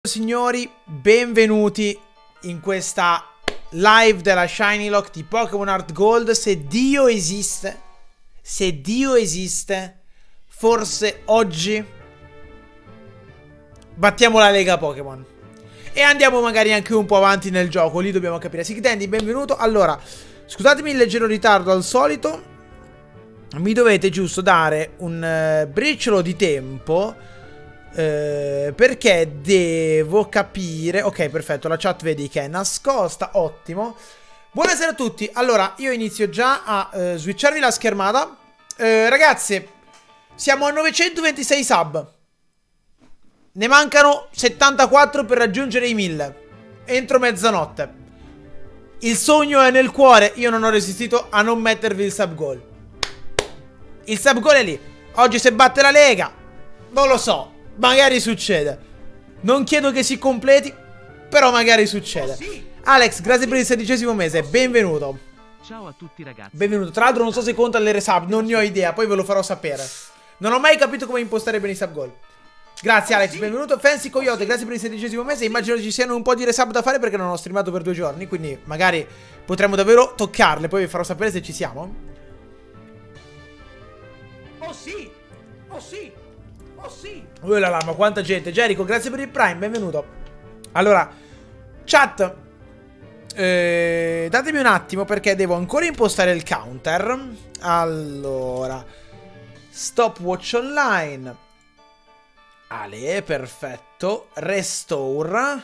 Signori, benvenuti in questa live della Shiny Lock di Pokémon Heart Gold. Se Dio esiste, forse oggi battiamo la Lega Pokémon e andiamo magari anche un po' avanti nel gioco. Lì dobbiamo capire. Sick Dandy, benvenuto. Allora, scusatemi il leggero ritardo al solito. Mi dovete giusto dare un briciolo di tempo, perché devo capire. Ok, perfetto, la chat vedi che è nascosta. Ottimo. Buonasera a tutti. Allora, io inizio già a switcharvi la schermata. Ragazzi, siamo a 926 sub. Ne mancano 74 per raggiungere i 1000 entro mezzanotte. Il sogno è nel cuore. Io non ho resistito a non mettervi il sub goal. Il sub goal è lì. Oggi se batte la Lega, non lo so, magari succede. Non chiedo che si completi, però magari succede. Alex, grazie per il 16° mese, benvenuto. Ciao a tutti ragazzi. Benvenuto. Tra l'altro non so se conta le resub, non ne ho idea, poi ve lo farò sapere. Non ho mai capito come impostare bene i sub goal. Grazie Alex, benvenuto. Fancy Coyote, grazie per il 16° mese. Immagino ci siano un po' di resub da fare perché non ho streamato per 2 giorni, quindi magari potremmo davvero toccarle. Poi vi farò sapere se ci siamo. Oh sì! Oh sì! Oh sì! Oh là là, ma quanta gente. Jericho, grazie per il Prime, benvenuto. Allora, chat, datemi un attimo perché devo ancora impostare il counter. Allora, stopwatch online. Ale, perfetto. Restore.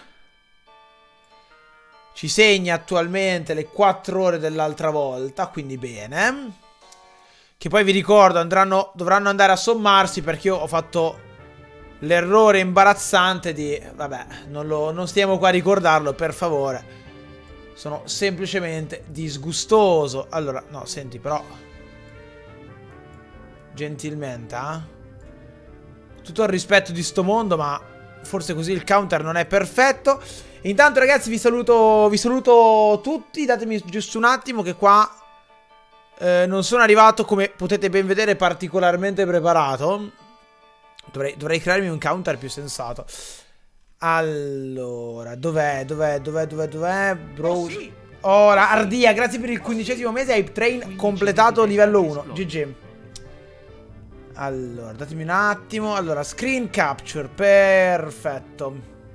Ci segna attualmente le 4 ore dell'altra volta, quindi bene. Che poi vi ricordo dovranno andare a sommarsi perché io ho fatto l'errore imbarazzante di... Vabbè, non stiamo qua a ricordarlo, per favore. Sono semplicemente disgustoso. Allora, no, senti però, gentilmente, tutto il rispetto di sto mondo, ma forse così il counter non è perfetto. Intanto ragazzi vi saluto tutti. Datemi giusto un attimo che qua non sono arrivato, come potete ben vedere, particolarmente preparato. Dovrei crearmi un counter più sensato. Allora, dov'è? Bro. Ora, Ardia, grazie per il 15° mese. Hype Train completato livello 1. GG. Allora, datemi un attimo. Allora, screen capture. Perfetto.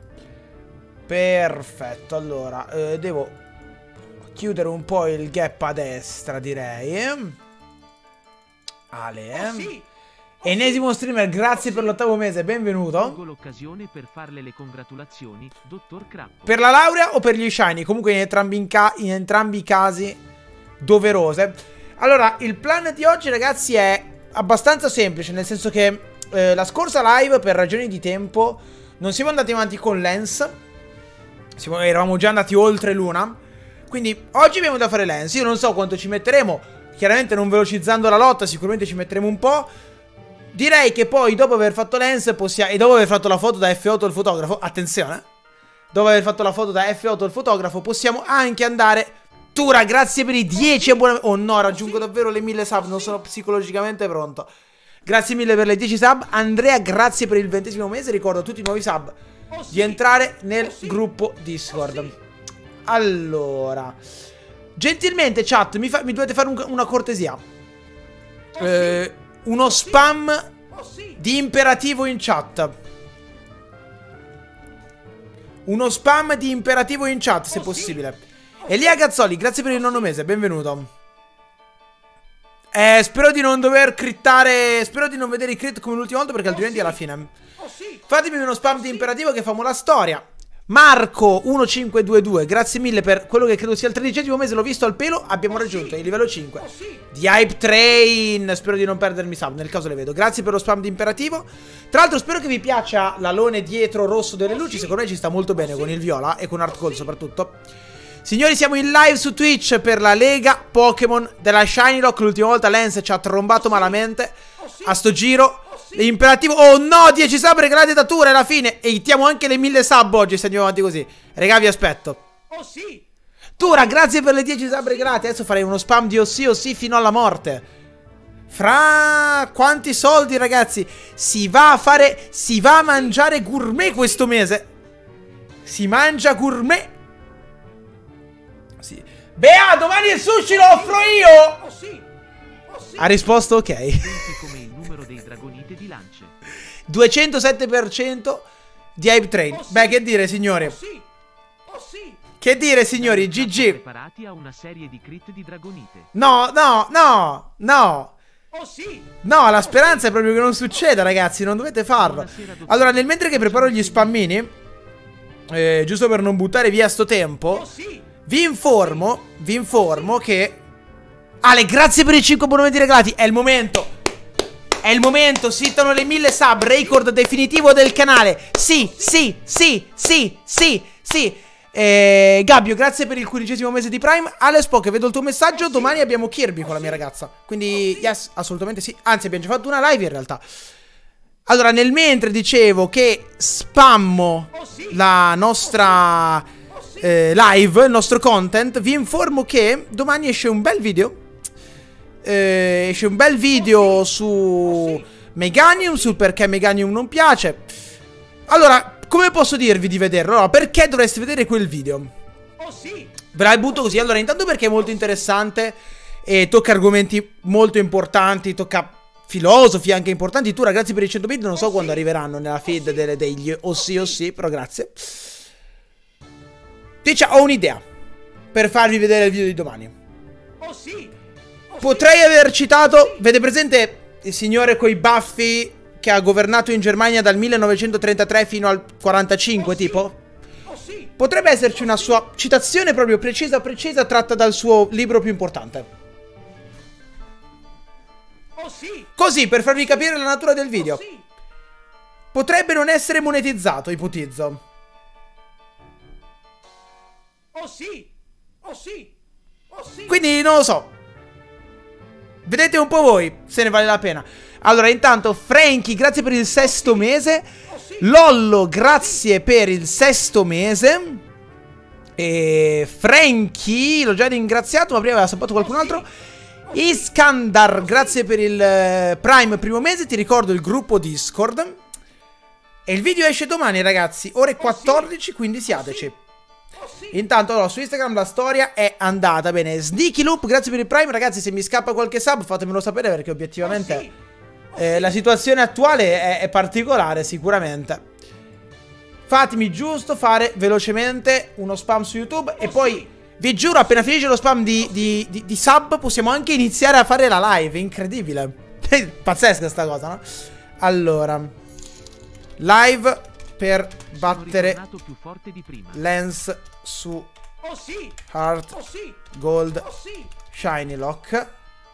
Perfetto. Allora, devo chiudere un po' il gap a destra, direi. Ale. Ennesimo streamer, grazie per l'8° mese, benvenuto. Colgo l'occasione per farle le congratulazioni, dottor Crappo. Per la laurea o per gli shiny? Comunque in entrambi i casi doverose. Allora, il plan di oggi ragazzi è abbastanza semplice, nel senso che la scorsa live, per ragioni di tempo, non siamo andati avanti con Lens. Eravamo già andati oltre l'una. Quindi oggi abbiamo da fare Lens. Io non so quanto ci metteremo, chiaramente non velocizzando la lotta sicuramente ci metteremo un po'. Direi che poi dopo aver fatto Lens e dopo aver fatto la foto da F8 il fotografo, attenzione, dopo aver fatto la foto da F8 il fotografo, possiamo anche andare. Tura, grazie per i 10 abbonamenti. Oh no, raggiungo davvero le 1000 sub, non sono psicologicamente pronto. Grazie mille per le 10 sub. Andrea, grazie per il 20° mese. Ricordo a tutti i nuovi sub di entrare nel gruppo Discord. Allora, gentilmente chat, mi dovete fare una cortesia. Uno spam di imperativo in chat. Uno spam di imperativo in chat, se possibile. Elia Gazzoli, grazie per il 9° mese, benvenuto. Spero di non dover crittare. Spero di non vedere i crit come l'ultima volta, perché altrimenti alla fine. Fatemi uno spam di imperativo che famo la storia. Marco 1522, grazie mille per quello che credo sia il 13° mese. L'ho visto al pelo, abbiamo raggiunto il livello 5 di Hype Train. Spero di non perdermi sub, nel caso le vedo. Grazie per lo spam di imperativo. Tra l'altro spero che vi piaccia l'alone dietro rosso delle luci. Secondo me ci sta molto bene con il viola e con Heart Gold soprattutto. Signori, siamo in live su Twitch per la Lega Pokémon della Shiny Lock. L'ultima volta Lens ci ha trombato malamente a sto giro. Imperativo. Oh no, 10 sub regalati da Tura alla fine. E ittiamo anche le 1000 sub oggi se andiamo avanti così. Regà, vi aspetto. Oh sì! Tura, grazie per le 10 sub regalati. Adesso farei uno spam di oh sì fino alla morte. Fra quanti soldi, ragazzi. Si va a mangiare gourmet questo mese. Si mangia gourmet. Sì. Bea, domani il sushi lo offro io. Oh sì. Oh sì. Ha risposto ok. Senti come il numero dei dragonite di lance. 207% di hype train. Oh sì. Beh, che dire, signori? Oh sì. Oh sì. Che dire, signori? Siamo GG. preparati a una serie di crit di dragonite. No, no, no, no. Oh sì. No, la speranza è proprio che non succeda, ragazzi. Non dovete farlo. Allora, nel mentre che preparo gli spammini, giusto per non buttare via sto tempo, Oh sì. vi informo che... Ale, grazie per i 5 abbonamenti regalati. È il momento. È il momento. Sittano le 1000 sub. Record definitivo del canale. Sì, sì, sì, sì, sì, sì. Gabbio, grazie per il 15° mese di Prime. Alespo, che vedo il tuo messaggio. Domani abbiamo Kirby con la mia ragazza. Quindi, yes, assolutamente sì. Anzi, abbiamo già fatto una live in realtà. Allora, nel mentre dicevo che spammo la nostra live, il nostro content, vi informo che domani esce un bel video. Esce un bel video su Meganium, sul perché Meganium non piace. Allora, come posso dirvi di vederlo? Allora, perché dovreste vedere quel video? Oh sì. Ve la butto così. Allora, intanto perché è molto interessante e tocca argomenti molto importanti, tocca filosofi anche importanti. Tu, ragazzi, per i 100 bit non so quando arriveranno nella feed degli oh sì, però grazie. Dice, ho un'idea per farvi vedere il video di domani. Oh sì. Potrei aver citato, vede presente il signore coi baffi che ha governato in Germania dal 1933 fino al 45 tipo? Oh sì. Potrebbe esserci una sua citazione proprio precisa tratta dal suo libro più importante. Oh sì. Così, per farvi capire la natura del video. Oh sì. Potrebbe non essere monetizzato, ipotizzo. Oh sì. Oh sì. Oh sì. Quindi non lo so. Vedete un po' voi se ne vale la pena. Allora, intanto, Frankie, grazie per il 6° mese. Lollo, grazie per il 6° mese. E Frankie, l'ho già ringraziato, ma prima aveva sappato qualcun altro. Iskandar, grazie per il Prime 1° mese. Ti ricordo il gruppo Discord. E il video esce domani, ragazzi, ore 14, quindi siateci. Intanto, allora, su Instagram la storia è andata bene. Sneaky Loop, grazie per il Prime. Ragazzi, se mi scappa qualche sub fatemelo sapere, perché obiettivamente la situazione attuale è particolare, sicuramente. Fatemi giusto fare velocemente uno spam su YouTube e poi, vi giuro, appena finisce lo spam di sub possiamo anche iniziare a fare la live. Incredibile. Pazzesca sta cosa, no? Allora, live per battere più forte di prima. Lens su Oh sì. Heart Oh sì. Gold Oh sì. Shiny Lock.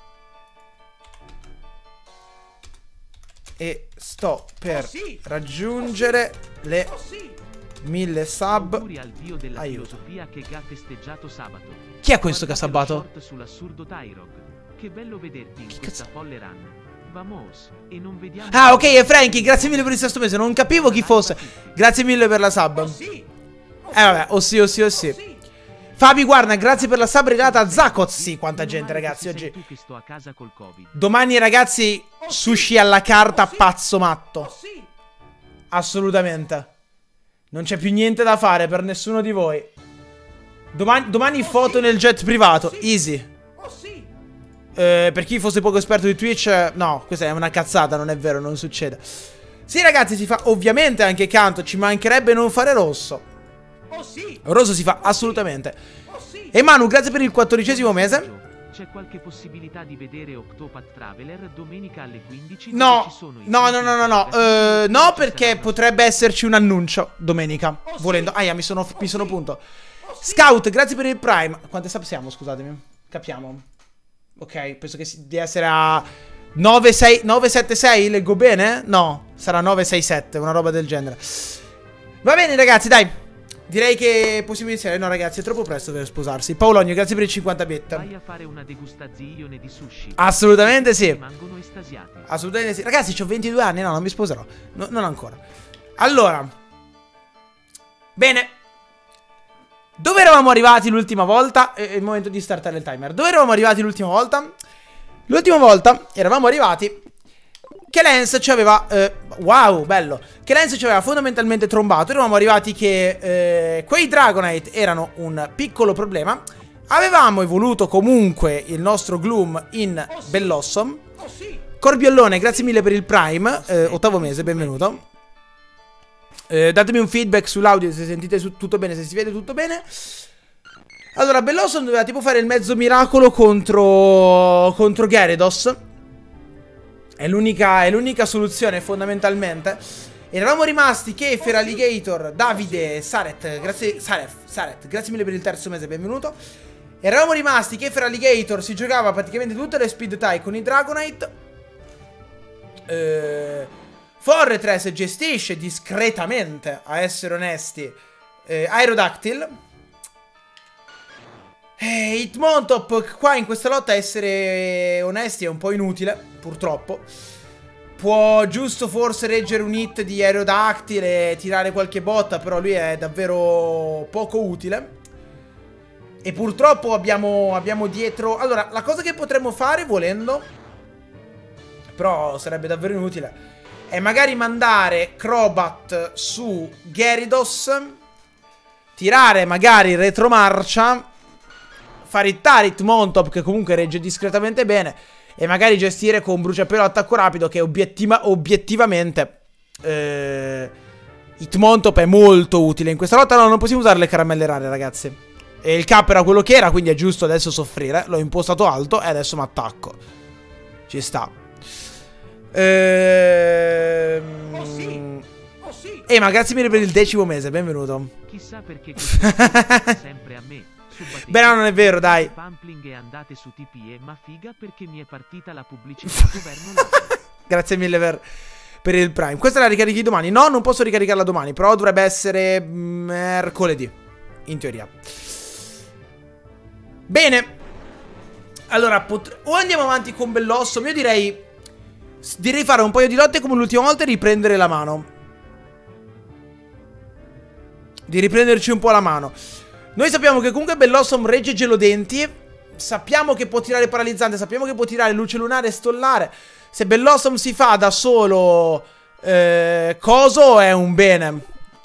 E sto per raggiungere le 1000 sub. Auguri al dio della Aiuto. filosofia che ha festeggiato sabato. Chi è questo che ha Guardate lo sabbato? short sull'assurdo Tyrog. Che bello vederti in Che questa cazzo? folle run. Vamos. E non vediamo. Ah, ok, è Frankie, grazie mille per il 6° mese. Non capivo chi fosse. Grazie mille per la sub. Vabbè, oh sì. Fabi, guarda, grazie per la sub regalata a Zakoz. Sì, quanta gente, ragazzi, oggi. Tu che sto a casa col Covid. Domani, ragazzi, sushi alla carta, pazzo matto. Assolutamente. Non c'è più niente da fare per nessuno di voi. Domani foto nel jet privato. Easy. Per chi fosse poco esperto di Twitch, no, questa è una cazzata, non è vero, non succede. Sì, ragazzi, si fa ovviamente anche canto. Ci mancherebbe non fare rosso. Rosso si fa assolutamente. E Manu, grazie per il 14° mese. C'è qualche possibilità di vedere Octopath Traveler domenica alle 15? No, no, perché potrebbe esserci un annuncio domenica. Volendo. Aia, mi sono punto. Scout, grazie per il Prime. Quante sub siamo, scusatemi? Capiamo. Ok, penso che di essere a 976, leggo bene? No, sarà 967, una roba del genere. Va bene, ragazzi, dai. Direi che possiamo iniziare. No, ragazzi, è troppo presto per sposarsi. Paologno, grazie per i 50 bit. Vai a fare una degustazione di sushi. Assolutamente sì. Rimangono estasiati. Assolutamente sì. Ragazzi, ho 22 anni, no, non mi sposerò. No, non ancora. Allora. Bene. Dove eravamo arrivati l'ultima volta? È il momento di startare il timer. Dove eravamo arrivati l'ultima volta? L'ultima volta eravamo arrivati che Lance ci aveva... wow, bello. Che Lance ci aveva fondamentalmente trombato. Eravamo arrivati che quei Dragonite erano un piccolo problema. Avevamo evoluto comunque il nostro Gloom in Bellossom. Corbiellone, grazie mille per il Prime. 8º mese, benvenuto. Datemi un feedback sull'audio se sentite tutto bene, se si vede tutto bene. Allora, Bellossom doveva tipo fare il mezzo miracolo contro Gyarados. È l'unica soluzione fondamentalmente. Eravamo rimasti che Feraligatr, Davide, Saret, grazie mille per il 3º mese, benvenuto. Eravamo rimasti che Feraligatr si giocava praticamente tutte le speed tie con i Dragonite. Forretress gestisce discretamente, a essere onesti, Aerodactyl. Hitmontop qua in questa lotta, a essere onesti, è un po' inutile, purtroppo. Può giusto forse reggere un hit di Aerodactyl e tirare qualche botta, però lui è davvero poco utile. E purtroppo abbiamo dietro... Allora, la cosa che potremmo fare, volendo, però sarebbe davvero inutile, è magari mandare Crobat su Gyarados, tirare magari retromarcia, fare hittare Hitmontop, che comunque regge discretamente bene, e magari gestire con bruciapelo attacco rapido, che obiettivamente Hitmontop è molto utile in questa lotta. No, non possiamo usare le caramelle rare, ragazzi. E il cap era quello che era, quindi è giusto adesso soffrire. L'ho impostato alto e adesso mi attacco. Ci sta. Ma grazie mille per il 10º mese, benvenuto. Chissà perché sempre a me. Beh, no, non è vero, dai. Pampling e andate su TPE, ma figa perché mi è partita la pubblicità governo. Grazie mille per il Prime. Questa la ricarichi domani? No, non posso ricaricarla domani, però dovrebbe essere mercoledì, in teoria. Bene. Allora, o andiamo avanti con Bellossom. Io direi fare un paio di lotte come l'ultima volta e riprendere la mano. Di riprenderci un po' la mano. Noi sappiamo che comunque Bellossom regge Gelodenti. Sappiamo che può tirare paralizzante. Sappiamo che può tirare luce lunare e stollare. Se Bellossom si fa da solo coso è un bene.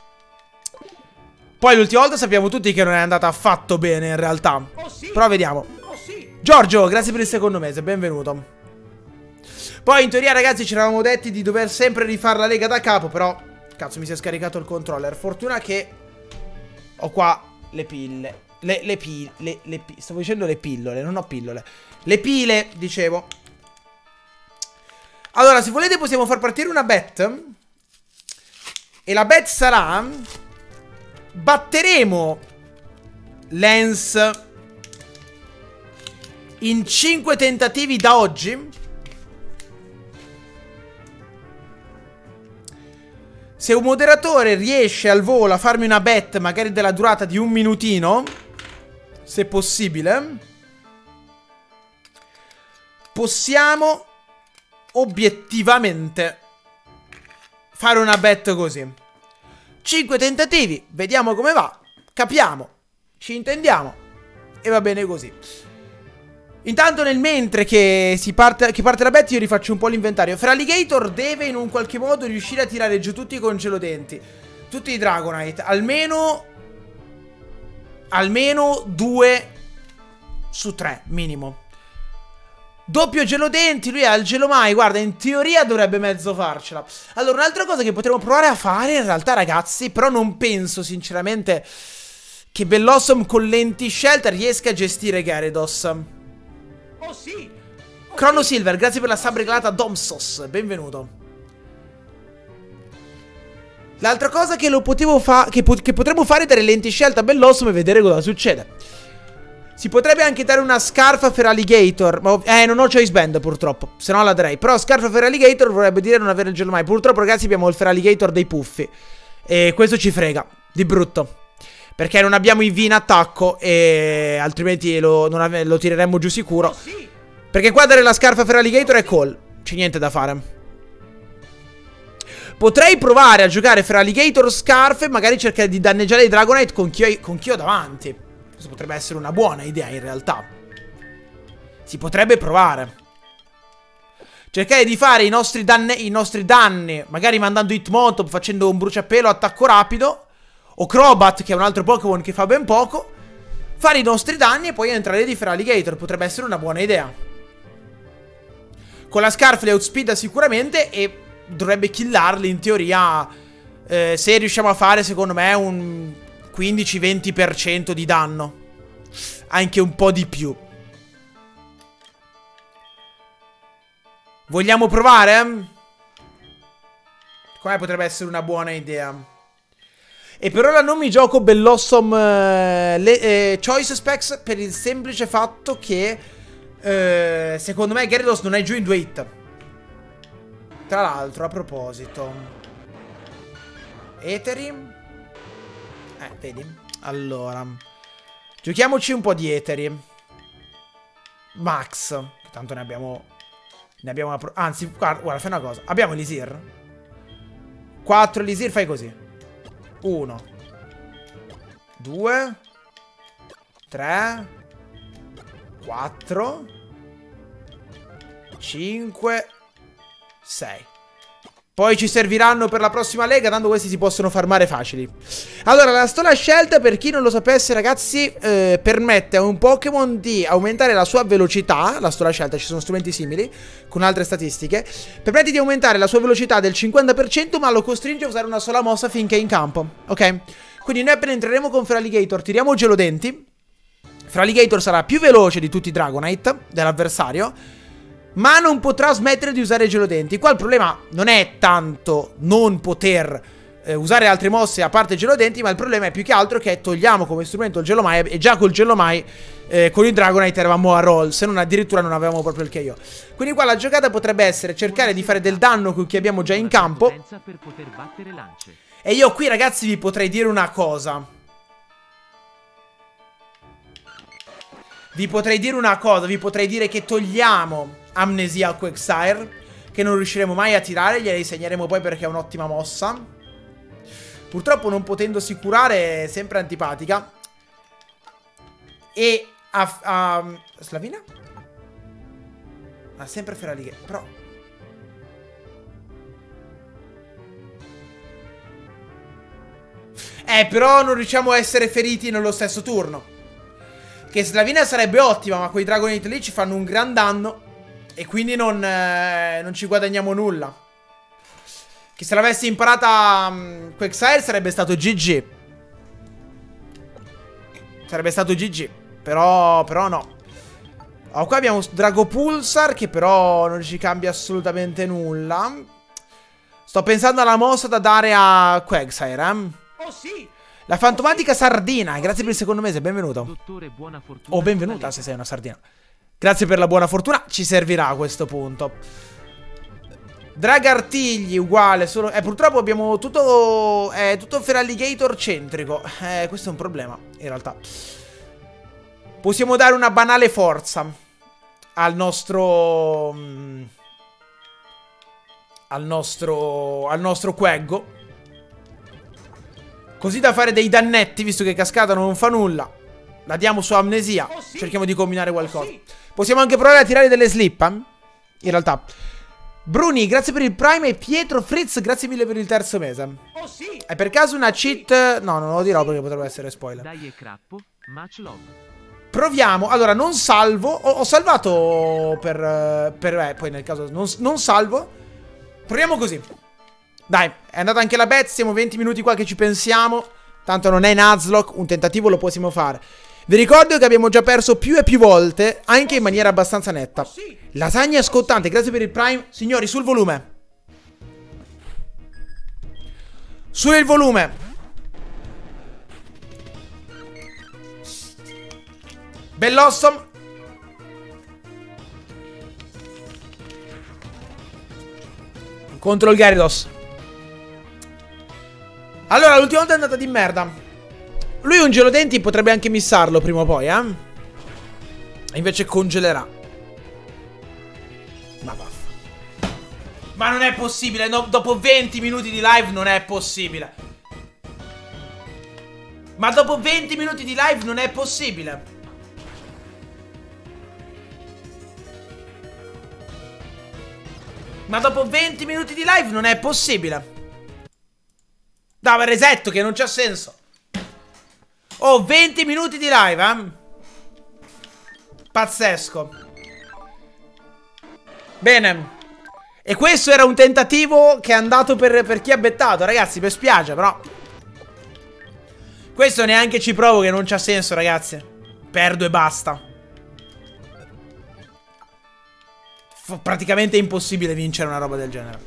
Poi l'ultima volta sappiamo tutti che non è andata affatto bene in realtà. Però vediamo. Giorgio, grazie per il 2º mese, benvenuto. Poi in teoria, ragazzi, ci eravamo detti di dover sempre rifare la lega da capo. Però cazzo, mi si è scaricato il controller. Fortuna che ho qua le pille. Stavo dicendo le pillole, non ho pillole. Le pile, dicevo. Allora, se volete possiamo far partire una bet. E la bet sarà: batteremo Lance in 5 tentativi da oggi. Se un moderatore riesce al volo a farmi una bet, magari della durata di 1 minutino, se possibile, possiamo obiettivamente fare una bet così. 5 tentativi, vediamo come va, capiamo, ci intendiamo e va bene così. Intanto nel mentre che parte la bet, io rifaccio un po' l'inventario. Feraligatr deve in un qualche modo riuscire a tirare giù tutti i congelodenti, tutti i Dragonite, almeno 2 su 3 minimo. Doppio gelodenti, lui ha il gelomai, guarda, in teoria dovrebbe mezzo farcela. Allora, un'altra cosa che potremmo provare a fare in realtà, ragazzi, però non penso sinceramente che Bellossom con lenti scelta riesca a gestire Gyarados. Oh sì! Chrono Silver, grazie per la subreglata Domsos, benvenuto. L'altra cosa che che potremmo fare è dare lenti scelta a Bellossom e vedere cosa succede. Si potrebbe anche dare una scarfa Feraligatr, ma non ho Choice Band purtroppo, se no la darei. Però scarfa Feraligatr vorrebbe dire non avere il gelomai. Purtroppo, ragazzi, abbiamo il Feraligatr dei puffi e questo ci frega di brutto, perché non abbiamo i V in attacco e altrimenti lo tireremmo giù sicuro. Perché qua dare la scarfa Feraligatr è call, c'è niente da fare. Potrei provare a giocare Feraligatr scarfe e magari cercare di danneggiare i Dragonite con chi ho davanti. Questo potrebbe essere una buona idea in realtà. Si potrebbe provare. cercare di fare i nostri danni, magari mandando Hitmontop, facendo un bruciapelo, attacco rapido, o Crobat, che è un altro Pokémon che fa ben poco, fare i nostri danni e poi entrare di Feraligatr. Potrebbe essere una buona idea. Con la Scarf le outspeeda sicuramente e dovrebbe killarli in teoria, se riusciamo a fare secondo me un 15-20% di danno. Anche un po' di più. Vogliamo provare? Come potrebbe essere una buona idea. E per ora non mi gioco Bellossom Choice Specs per il semplice fatto che secondo me Gyarados non è giù in 2 hit. Tra l'altro, a proposito, Eteri. Vedi? Allora, giochiamoci un po' di Eteri. Max. Tanto ne abbiamo una anzi, guarda, fai una cosa. Abbiamo Elisir. 4 Elisir, fai così. 1 2 3 4 5 6. Poi ci serviranno per la prossima lega, tanto questi si possono farmare facili. Allora, la stola scelta, per chi non lo sapesse ragazzi, permette a un Pokémon di aumentare la sua velocità. La stola scelta, ci sono strumenti simili con altre statistiche. Permette di aumentare la sua velocità del 50%, ma lo costringe a usare una sola mossa finché è in campo. Ok? Quindi noi appena entreremo con Feraligatr tiriamo Gelodenti. Feraligatr sarà più veloce di tutti i Dragonite dell'avversario, ma non potrà smettere di usare Gelodenti. Qua il problema non è tanto non poter usare altre mosse a parte Gelodenti, ma il problema è più che altro che togliamo come strumento il Gelomai. E già col Gelomai con il Dragonite eravamo a roll, se non addirittura non avevamo proprio il KO. Quindi qua la giocata potrebbe essere cercare di fare del danno con chi abbiamo già in campo. E io qui ragazzi vi potrei dire una cosa. Vi potrei dire che togliamo Amnesia a Quagsire, che non riusciremo mai a tirare, gliela insegneremo poi perché è un'ottima mossa. Purtroppo non potendosi curare è sempre antipatica. E a Slavina? Ha sempre Feraligatr, però però non riusciamo a essere feriti nello stesso turno. Che Slavina sarebbe ottima, ma quei Dragonite lì ci fanno un gran danno e quindi non ci guadagniamo nulla. Che se l'avessi imparata Quagsire sarebbe stato GG. Sarebbe stato GG. Però no. Oh, qua abbiamo Dragopulsar che però non ci cambia assolutamente nulla. Sto pensando alla mossa da dare a Quagsire, Oh sì! La fantomatica sardina, grazie per il secondo mese, benvenuto. Dottore, buona fortuna. O benvenuta se sei una sardina. Grazie per la buona fortuna, ci servirà a questo punto. Dragartigli uguale, solo purtroppo abbiamo tutto Feraligatr centrico. Questo è un problema, in realtà. Possiamo dare una banale forza al nostro Queggo, così da fare dei dannetti, visto che cascata non fa nulla. La diamo su Amnesia. Oh, sì. Cerchiamo di combinare qualcosa. Oh, sì. Possiamo anche provare a tirare delle slip, in realtà. Bruni, grazie per il Prime. E Pietro Fritz, grazie mille per il terzo mese. Oh sì! È per caso una cheat? No, non lo dirò perché potrebbe essere spoiler. Dai e crappo, much love. Proviamo. Allora, non salvo. Ho salvato poi nel caso non salvo. Proviamo così. Dai, è andata anche la bet. Siamo 20 minuti qua che ci pensiamo. Tanto non è Nuzlocke, un tentativo lo possiamo fare. Vi ricordo che abbiamo già perso più e più volte, anche in maniera abbastanza netta. Lasagna scottante, grazie per il Prime. Signori, sul volume. Su il volume. Bellossom. Contro il Gyarados. Allora, l'ultima volta è andata di merda. Lui un Gelodenti potrebbe anche missarlo prima o poi, E invece congelerà. Ma vaffa. Ma non è possibile, no, dopo 20 minuti di live non è possibile. Ma dopo 20 minuti di live non è possibile. Ma dopo 20 minuti di live non è possibile. Dai, resetto che non c'ha senso. Oh, 20 minuti di live, eh? Pazzesco. Bene. E questo era un tentativo che è andato per chi ha bettato, ragazzi, mi spiace, però questo neanche ci provo, che non c'ha senso, ragazzi. Perdo e basta. Praticamente impossibile vincere una roba del genere.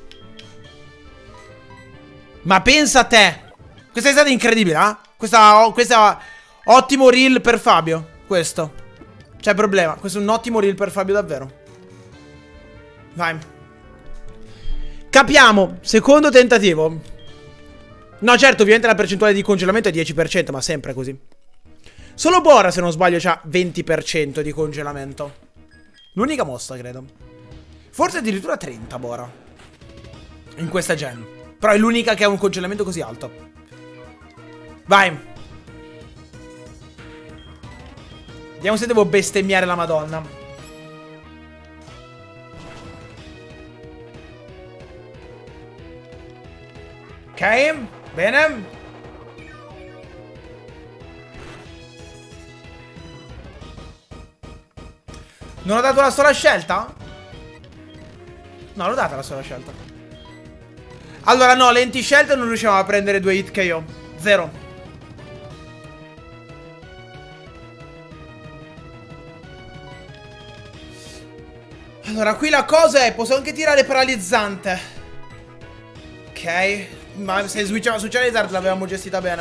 Ma pensa a te. Questa è stata incredibile, eh? Questa ottimo reel per Fabio. Questo. C'è problema. Questo è un ottimo reel per Fabio, davvero. Vai. Capiamo. Secondo tentativo. No, certo, ovviamente la percentuale di congelamento è 10%, ma sempre così. Solo Bora, se non sbaglio, c'ha 20% di congelamento. L'unica mossa, credo. Forse addirittura 30 Bora. In questa gen. Però è l'unica che ha un congelamento così alto. Vai. Vediamo se devo bestemmiare la Madonna. Ok, bene. Non ho dato la sola scelta? No, l'ho data la sola scelta. Allora no, lenti scelte non riusciamo a prendere 2 hit KO. 0. Allora qui la cosa è, posso anche tirare paralizzante. Ok. Ma se switchava su Charizard l'avevamo gestita bene.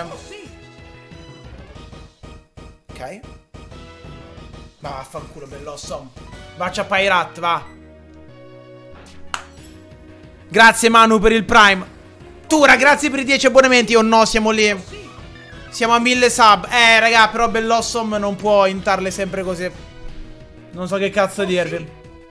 Ok. Ma vaffanculo, bell'osso. Bacia Pyrat, va. Grazie Manu per il Prime. Tura, grazie per i 10 abbonamenti. Oh no, siamo lì. Siamo a 1000 sub. Raga, però Bellossom non può intarle sempre così. Non so che cazzo dirvi.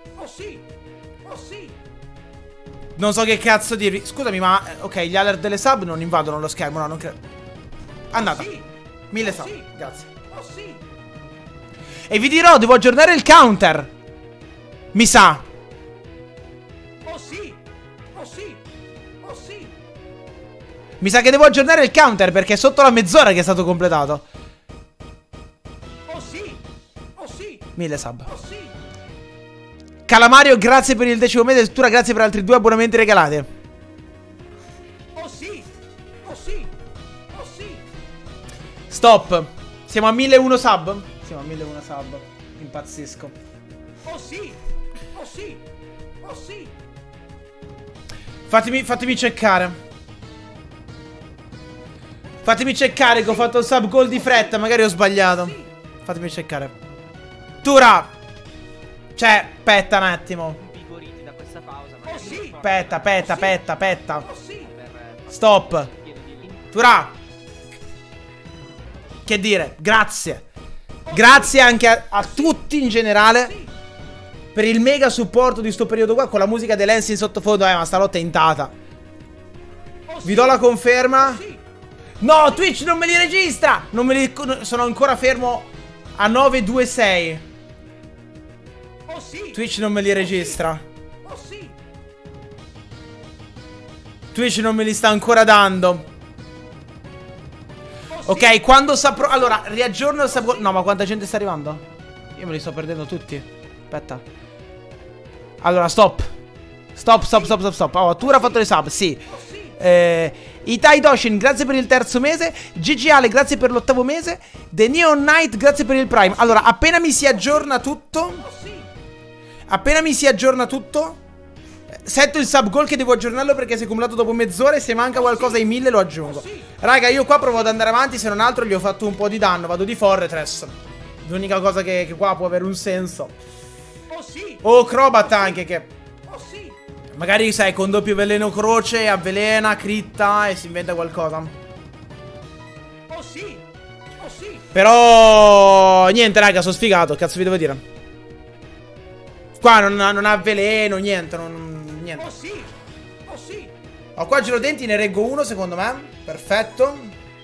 Non so che cazzo dirvi. Scusami, ma ok, gli alert delle sub non invadono lo schermo. No, non credo. Andata. 1000 sub, grazie. E vi dirò, devo aggiornare il counter. Mi sa. Mi sa che devo aggiornare il counter perché è sotto la mezz'ora che è stato completato. 1000 sub. Calamario, grazie per il 10° mese. Tura, grazie per altri 2 abbonamenti regalati. Stop. Siamo a 1001 sub? Siamo a 1001 sub. Impazzisco. Fatemi checkare. Fatemi checkare che ho fatto il sub goal di fretta. Magari ho sbagliato. Fatemi checkare. Tura. Cioè, aspetta un attimo. Aspetta. Stop. Tura. Che dire, grazie. Grazie anche a tutti in generale per il mega supporto di sto periodo qua. Con la musica dell'Ensi in sottofondo. Ma sta lotta è intata. Vi do la conferma. No, Twitch non me li registra. Non me li... Sono ancora fermo a 926. Twitch non me li registra. Twitch non me li sta ancora dando. Ok, quando saprò... Allora, riaggiorno il sub... No, ma quanta gente sta arrivando? Io me li sto perdendo tutti. Aspetta. Allora, stop. Stop. Oh, Tura ha fatto le sub, sì. Itai Doshin, grazie per il 3° mese. GG Ale, grazie per l'8° mese. The Neon Knight, grazie per il Prime. Allora, appena mi si aggiorna tutto, setto il sub goal che devo aggiornarlo perché si è accumulato dopo mezz'ora. E se manca qualcosa ai 1000 lo aggiungo. Raga, io qua provo ad andare avanti. Se non altro gli ho fatto un po' di danno. Vado di Fortress. L'unica cosa che qua può avere un senso. Oh, Crobat anche che... Magari, sai, con doppio veleno croce, avvelena, critta e si inventa qualcosa. Però... Niente, raga, sono sfigato. Cazzo vi devo dire? Qua non ha veleno, niente. Niente. Ho qua Girodenti, ne reggo uno, secondo me. Perfetto.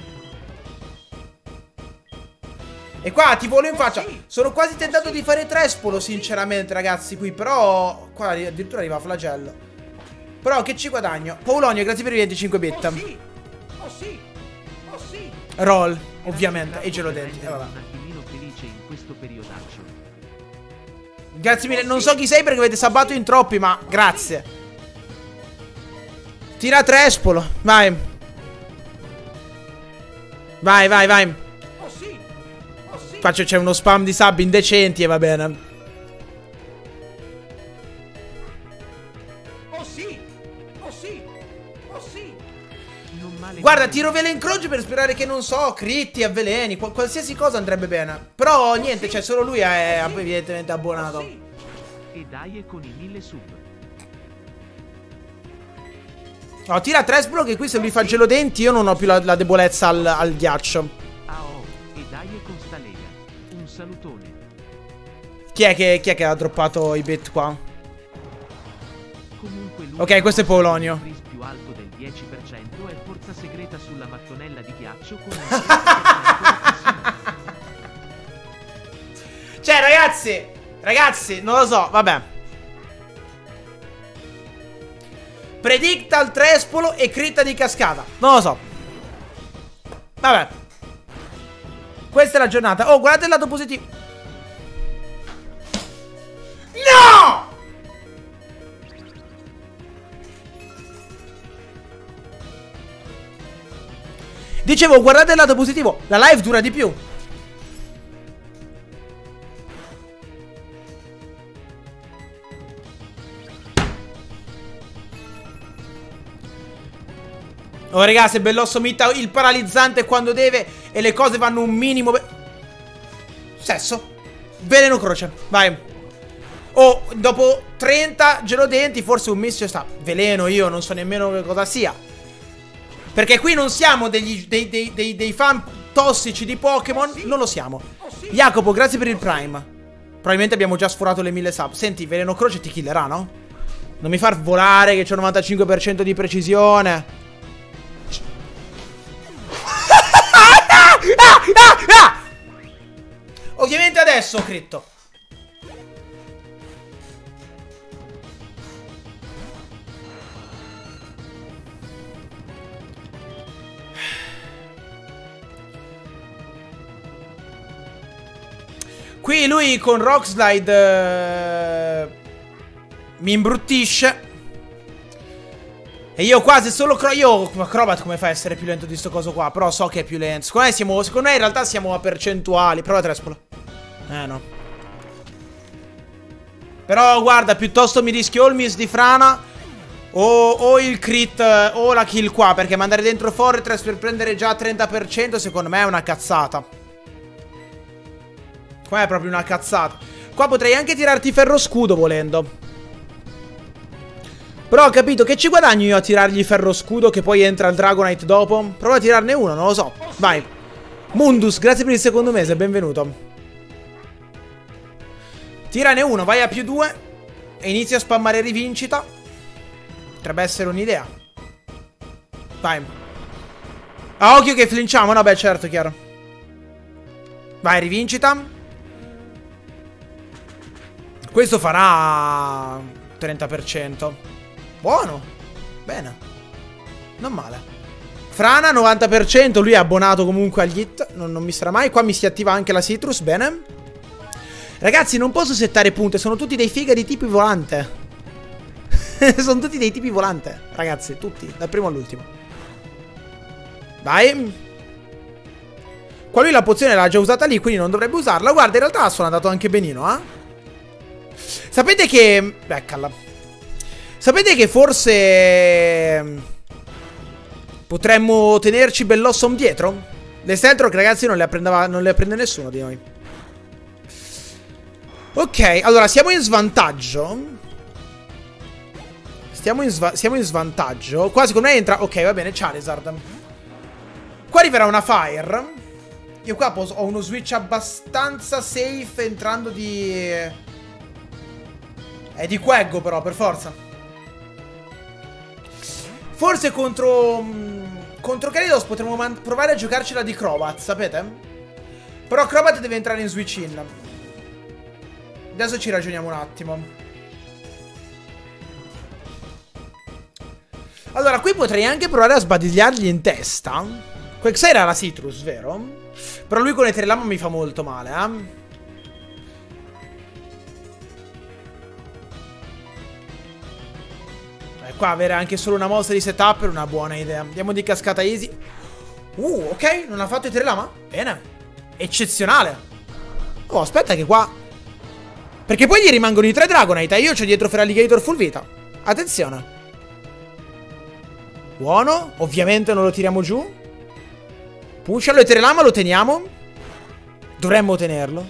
E qua ti volo in faccia. Sono quasi tentato di fare Trespolo, sinceramente, ragazzi, qui. Però qua addirittura arriva Flagello. Però che ci guadagno? Paolonio, grazie per i 25 bit. Oh sì! Oh sì! Oh sì! Roll, ovviamente. E gelodenti. Un attimino felice in questo periodaccio. Grazie mille. Non so chi sei perché avete sabato in troppi, ma grazie. Tira Trespolo. Vai. Vai, vai, vai. Oh sì! Oh sì! Faccio, c'è uno spam di sub indecenti e va bene. Oh sì! Oh sì! Oh sì! Non male. Guarda, tiro vele in croce per sperare che, non so, critti, avveleni, qualsiasi cosa andrebbe bene. Però niente, cioè solo lui è evidentemente abbonato. E dai con i 1000 sub. No, tira Trespolo che qui se lui fa gelodenti io non ho più la debolezza al ghiaccio. AO. E dai con sta lega. Un salutone. Chi è che ha droppato i bit qua? Comunque lui Ok, questo è Paolonio. Il freeze più alto del 10% è forza segreta sulla mattonella di ghiaccio con un Cioè ragazzi, non lo so, vabbè. Predicta al Trespolo e critta di cascata. Non lo so. Vabbè. Questa è la giornata. Oh, guardate il lato positivo. No! Dicevo, guardate il lato positivo. La live dura di più. Oh ragazzi, se Bellosso mitta il paralizzante quando deve e le cose vanno un minimo sesso. Veleno croce, vai. Oh, dopo 30 gelodenti forse un mischio sta. Veleno io non so nemmeno che cosa sia. Perché qui non siamo dei fan tossici di Pokémon. Non lo siamo. Jacopo, grazie per il Prime. Probabilmente abbiamo già sforato le 1000 sub. Senti, Veleno croce ti killerà, no? Non mi far volare che c'ho 95% di precisione. Ovviamente adesso ho critto. Qui lui con Rock Slide mi imbruttisce. E io quasi solo Crobat come fa a essere più lento di sto coso qua? Però so che è più lento. Secondo me in realtà siamo a percentuali. Prova Trespolo. No. Però guarda, piuttosto mi rischio o il miss di frana o il crit o la kill qua. Perché mandare dentro Fortress per prendere già 30% secondo me è una cazzata. Qua è proprio una cazzata. Qua potrei anche tirarti ferro scudo volendo. Però ho capito che ci guadagno io a tirargli ferro scudo che poi entra il Dragonite dopo. Prova a tirarne uno, non lo so. Vai. Mundus, grazie per il secondo mese, benvenuto. Tirane uno, vai a +2 e inizia a spammare rivincita. Potrebbe essere un'idea. Vai. Ah, occhio che flinciamo, no beh certo, chiaro. Vai, rivincita. Questo farà 30%. Buono. Bene. Non male. Frana 90%. Lui è abbonato comunque agli hit. Non mi sarà mai. Qua mi si attiva anche la citrus. Bene. Ragazzi non posso settare punte. Sono tutti dei figa di tipi volante. Sono tutti dei tipi volante. Ragazzi tutti. Dal primo all'ultimo. Vai. Qua lui la pozione l'ha già usata lì. Quindi non dovrebbe usarla. Guarda in realtà sono andato anche benino. Sapete che... Beccala. Sapete che forse potremmo tenerci Bellossom dietro? Le Stealth ragazzi non le prende nessuno di noi. Ok, allora siamo in svantaggio. Siamo in svantaggio. Qua secondo me entra... Ok, va bene, Charizard. Qua arriverà una Fire. Io qua ho uno switch abbastanza safe entrando di... È di Queggo però, per forza. Forse contro Gyarados potremmo provare a giocarcela di Crobat, sapete? Però Crobat deve entrare in switch in. Adesso ci ragioniamo un attimo. Allora, qui potrei anche provare a sbadigliargli in testa. Questa era la Citrus, vero? Però lui con le Terelama mi fa molto male, Qua avere anche solo una mossa di setup è una buona idea. Andiamo di cascata easy. Ok, non ha fatto i Terelama? Bene. Eccezionale. Oh, aspetta che qua... Perché poi gli rimangono i 3 Dragonite e io c'ho dietro Feraligator full vita. Attenzione. Buono. Ovviamente non lo tiriamo giù. Pushalo e Terelama lo teniamo. Dovremmo tenerlo.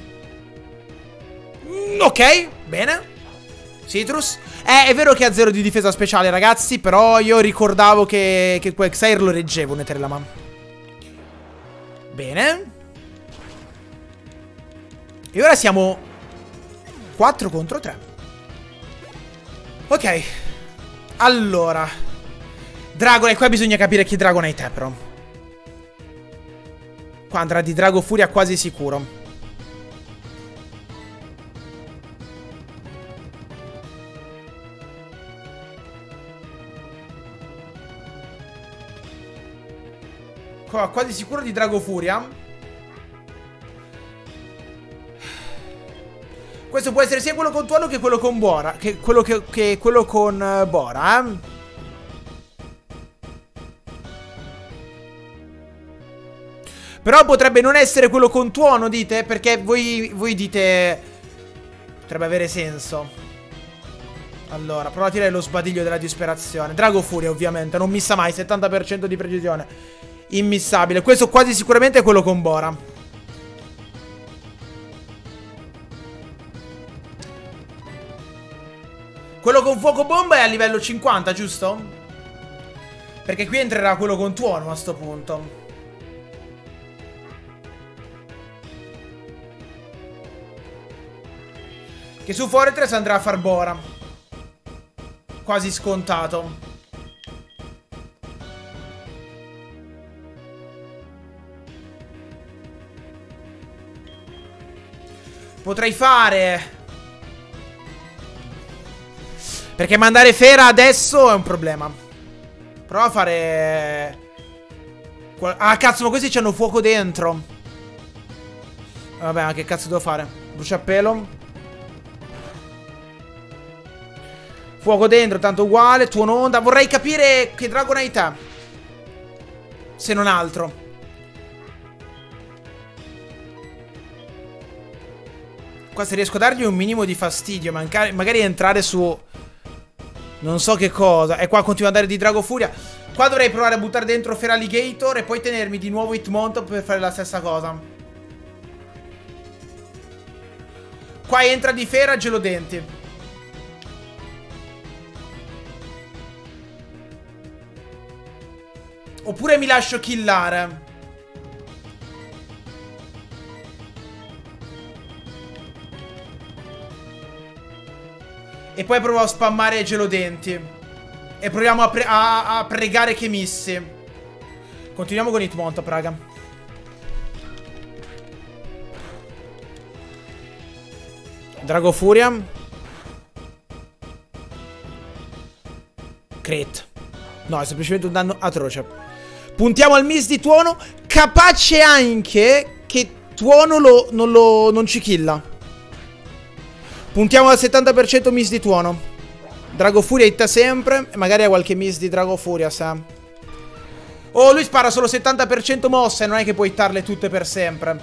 Ok, bene. Citrus. È vero che ha 0 di difesa speciale, ragazzi. Però io ricordavo che Quagsire lo reggevo un Terelama. Bene. E ora siamo 4 contro 3. Ok. Allora Dragonite, qua bisogna capire chi Dragonite è però. Qua andrà di Drago Furia quasi sicuro. Qua quasi sicuro di Drago Furia. Questo può essere sia quello con Tuono che quello con Bora. Che quello con Bora, Però potrebbe non essere quello con Tuono, dite? Perché voi dite... Potrebbe avere senso. Allora, prova a tirare lo sbadiglio della disperazione. Drago Furia, ovviamente. Non missa mai, 70% di precisione. Immissabile. Questo quasi sicuramente è quello con Bora. Quello con fuoco bomba è a livello 50, giusto? Perché qui entrerà quello con Tuono a sto punto. Che su Fortress andrà a far Bora. Quasi scontato. Potrei fare... Perché mandare Fera adesso è un problema. Prova a fare... Ah, cazzo, ma questi c'hanno fuoco dentro. Vabbè, ma che cazzo devo fare? Bruciapelo. Fuoco dentro, tanto uguale. Tuono onda. Vorrei capire che Dragonite ha. Se non altro. Qua se riesco a dargli un minimo di fastidio, magari entrare su... Non so che cosa. E qua continua ad andare di Drago Furia. Qua dovrei provare a buttare dentro Feraligator e poi tenermi di nuovo Hitmontop per fare la stessa cosa. Qua entra di Fera Gelodenti. Oppure mi lascio killare. E poi provo a spammare Gelodenti. E proviamo a pregare che missi. Continuiamo con Hitmontop, raga. Drago Furia. Crit. No, è semplicemente un danno atroce. Puntiamo al miss di Tuono. Capace anche che Tuono non ci killa. Puntiamo al 70% miss di Tuono. Drago Furia hitta sempre. E magari ha qualche miss di Drago Furia, sa. Oh, lui spara solo 70% mosse. Non è che puoi hittarle tutte per sempre.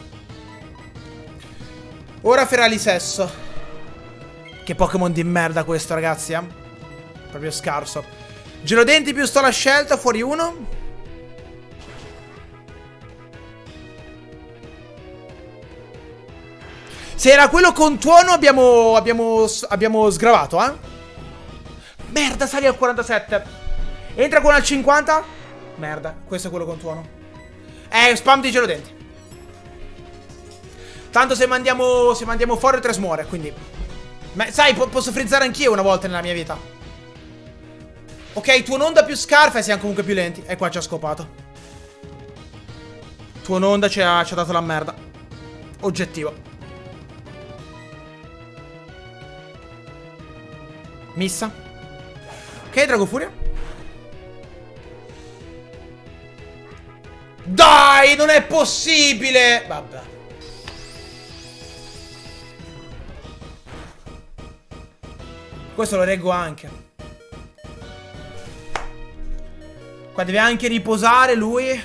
Ora Feralisesso. Che Pokémon di merda questo, ragazzi, proprio scarso. Gelodenti più sto la scelta. Fuori uno. Se era quello con Tuono abbiamo sgravato, Merda, sali al 47. Entra quello al 50. Merda, questo è quello con Tuono. Spam di Gelodenti. Tanto se mandiamo Fortress muore, quindi... Ma sai, posso frizzare anch'io una volta nella mia vita. Ok, Tuononda più Scarfa e siamo comunque più lenti. E qua ci ha scopato. Tuononda ci ha dato la merda. Oggettivo. Missa. Ok, Drago Furia. Dai, non è possibile! Vabbè. Questo lo reggo anche. Qua deve anche riposare lui.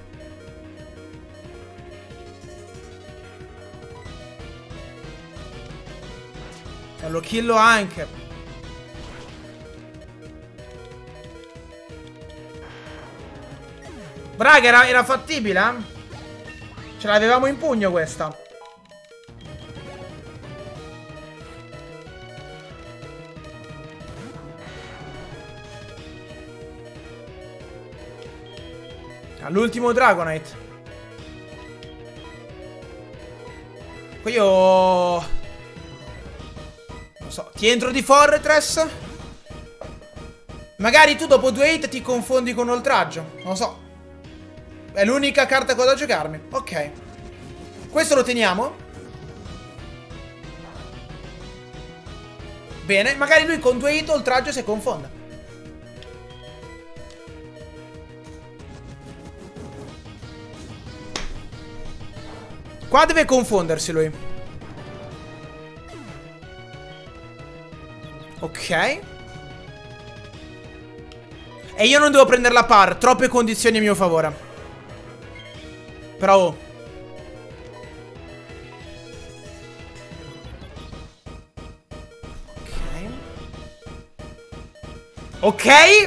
E lo killo anche. Braga, era fattibile, eh? Ce l'avevamo in pugno questa. All'ultimo Dragonite. Poi io... non so, ti entro di Fortress. Magari tu dopo 2 hit ti confondi con oltraggio. Non lo so. È l'unica carta che ho da giocarmi. Ok. Questo lo teniamo. Bene, magari lui con 2 hit oltraggio si confonde. Qua deve confondersi lui. Ok. E io non devo prendere la par. Troppe condizioni a mio favore. Però oh. Ok. Ok.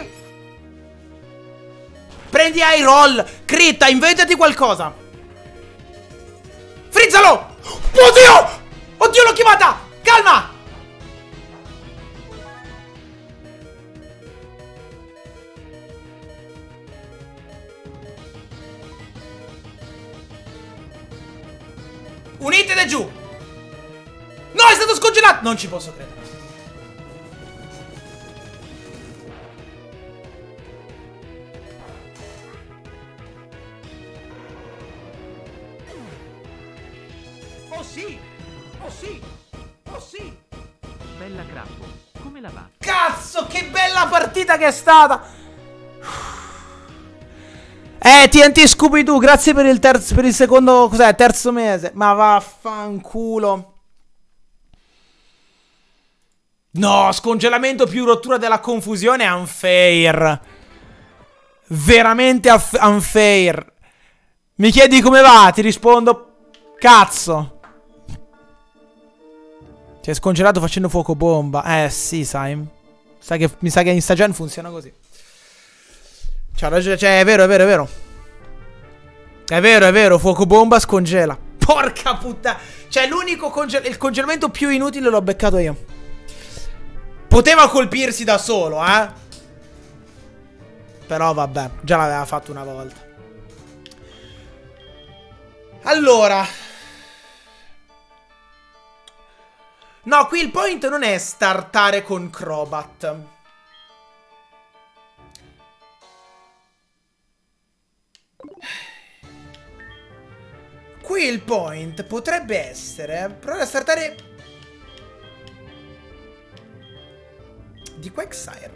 Prendi high roll. Critta, inventati qualcosa. Frizzalo! Oddio! Oddio, l'ho chiamata! Calma! Unite ed è giù! No, è stato scongelato! Non ci posso credere. Oh sì! Oh sì! Oh sì! Bella Crappo, come la va? Cazzo, che bella partita che è stata! TNT Scooby-Doo, grazie per il terzo, per il secondo, cos'è, terzo mese. Ma vaffanculo. No, scongelamento più rottura della confusione è unfair. Veramente unfair. Mi chiedi come va? Ti rispondo cazzo. Ti è scongelato facendo fuoco bomba. Sì, sai. Mi sa che Instagen funziona così. Cioè, è vero, è vero, è vero. È vero, è vero, fuoco bomba scongela. Porca puttana. Cioè, l'unico il congelamento più inutile l'ho beccato io. Poteva colpirsi da solo, eh. Però vabbè, già l'aveva fatto una volta. Allora. No, qui il point non è startare con Crobat. Qui il point potrebbe essere provare a startare di Quagsire.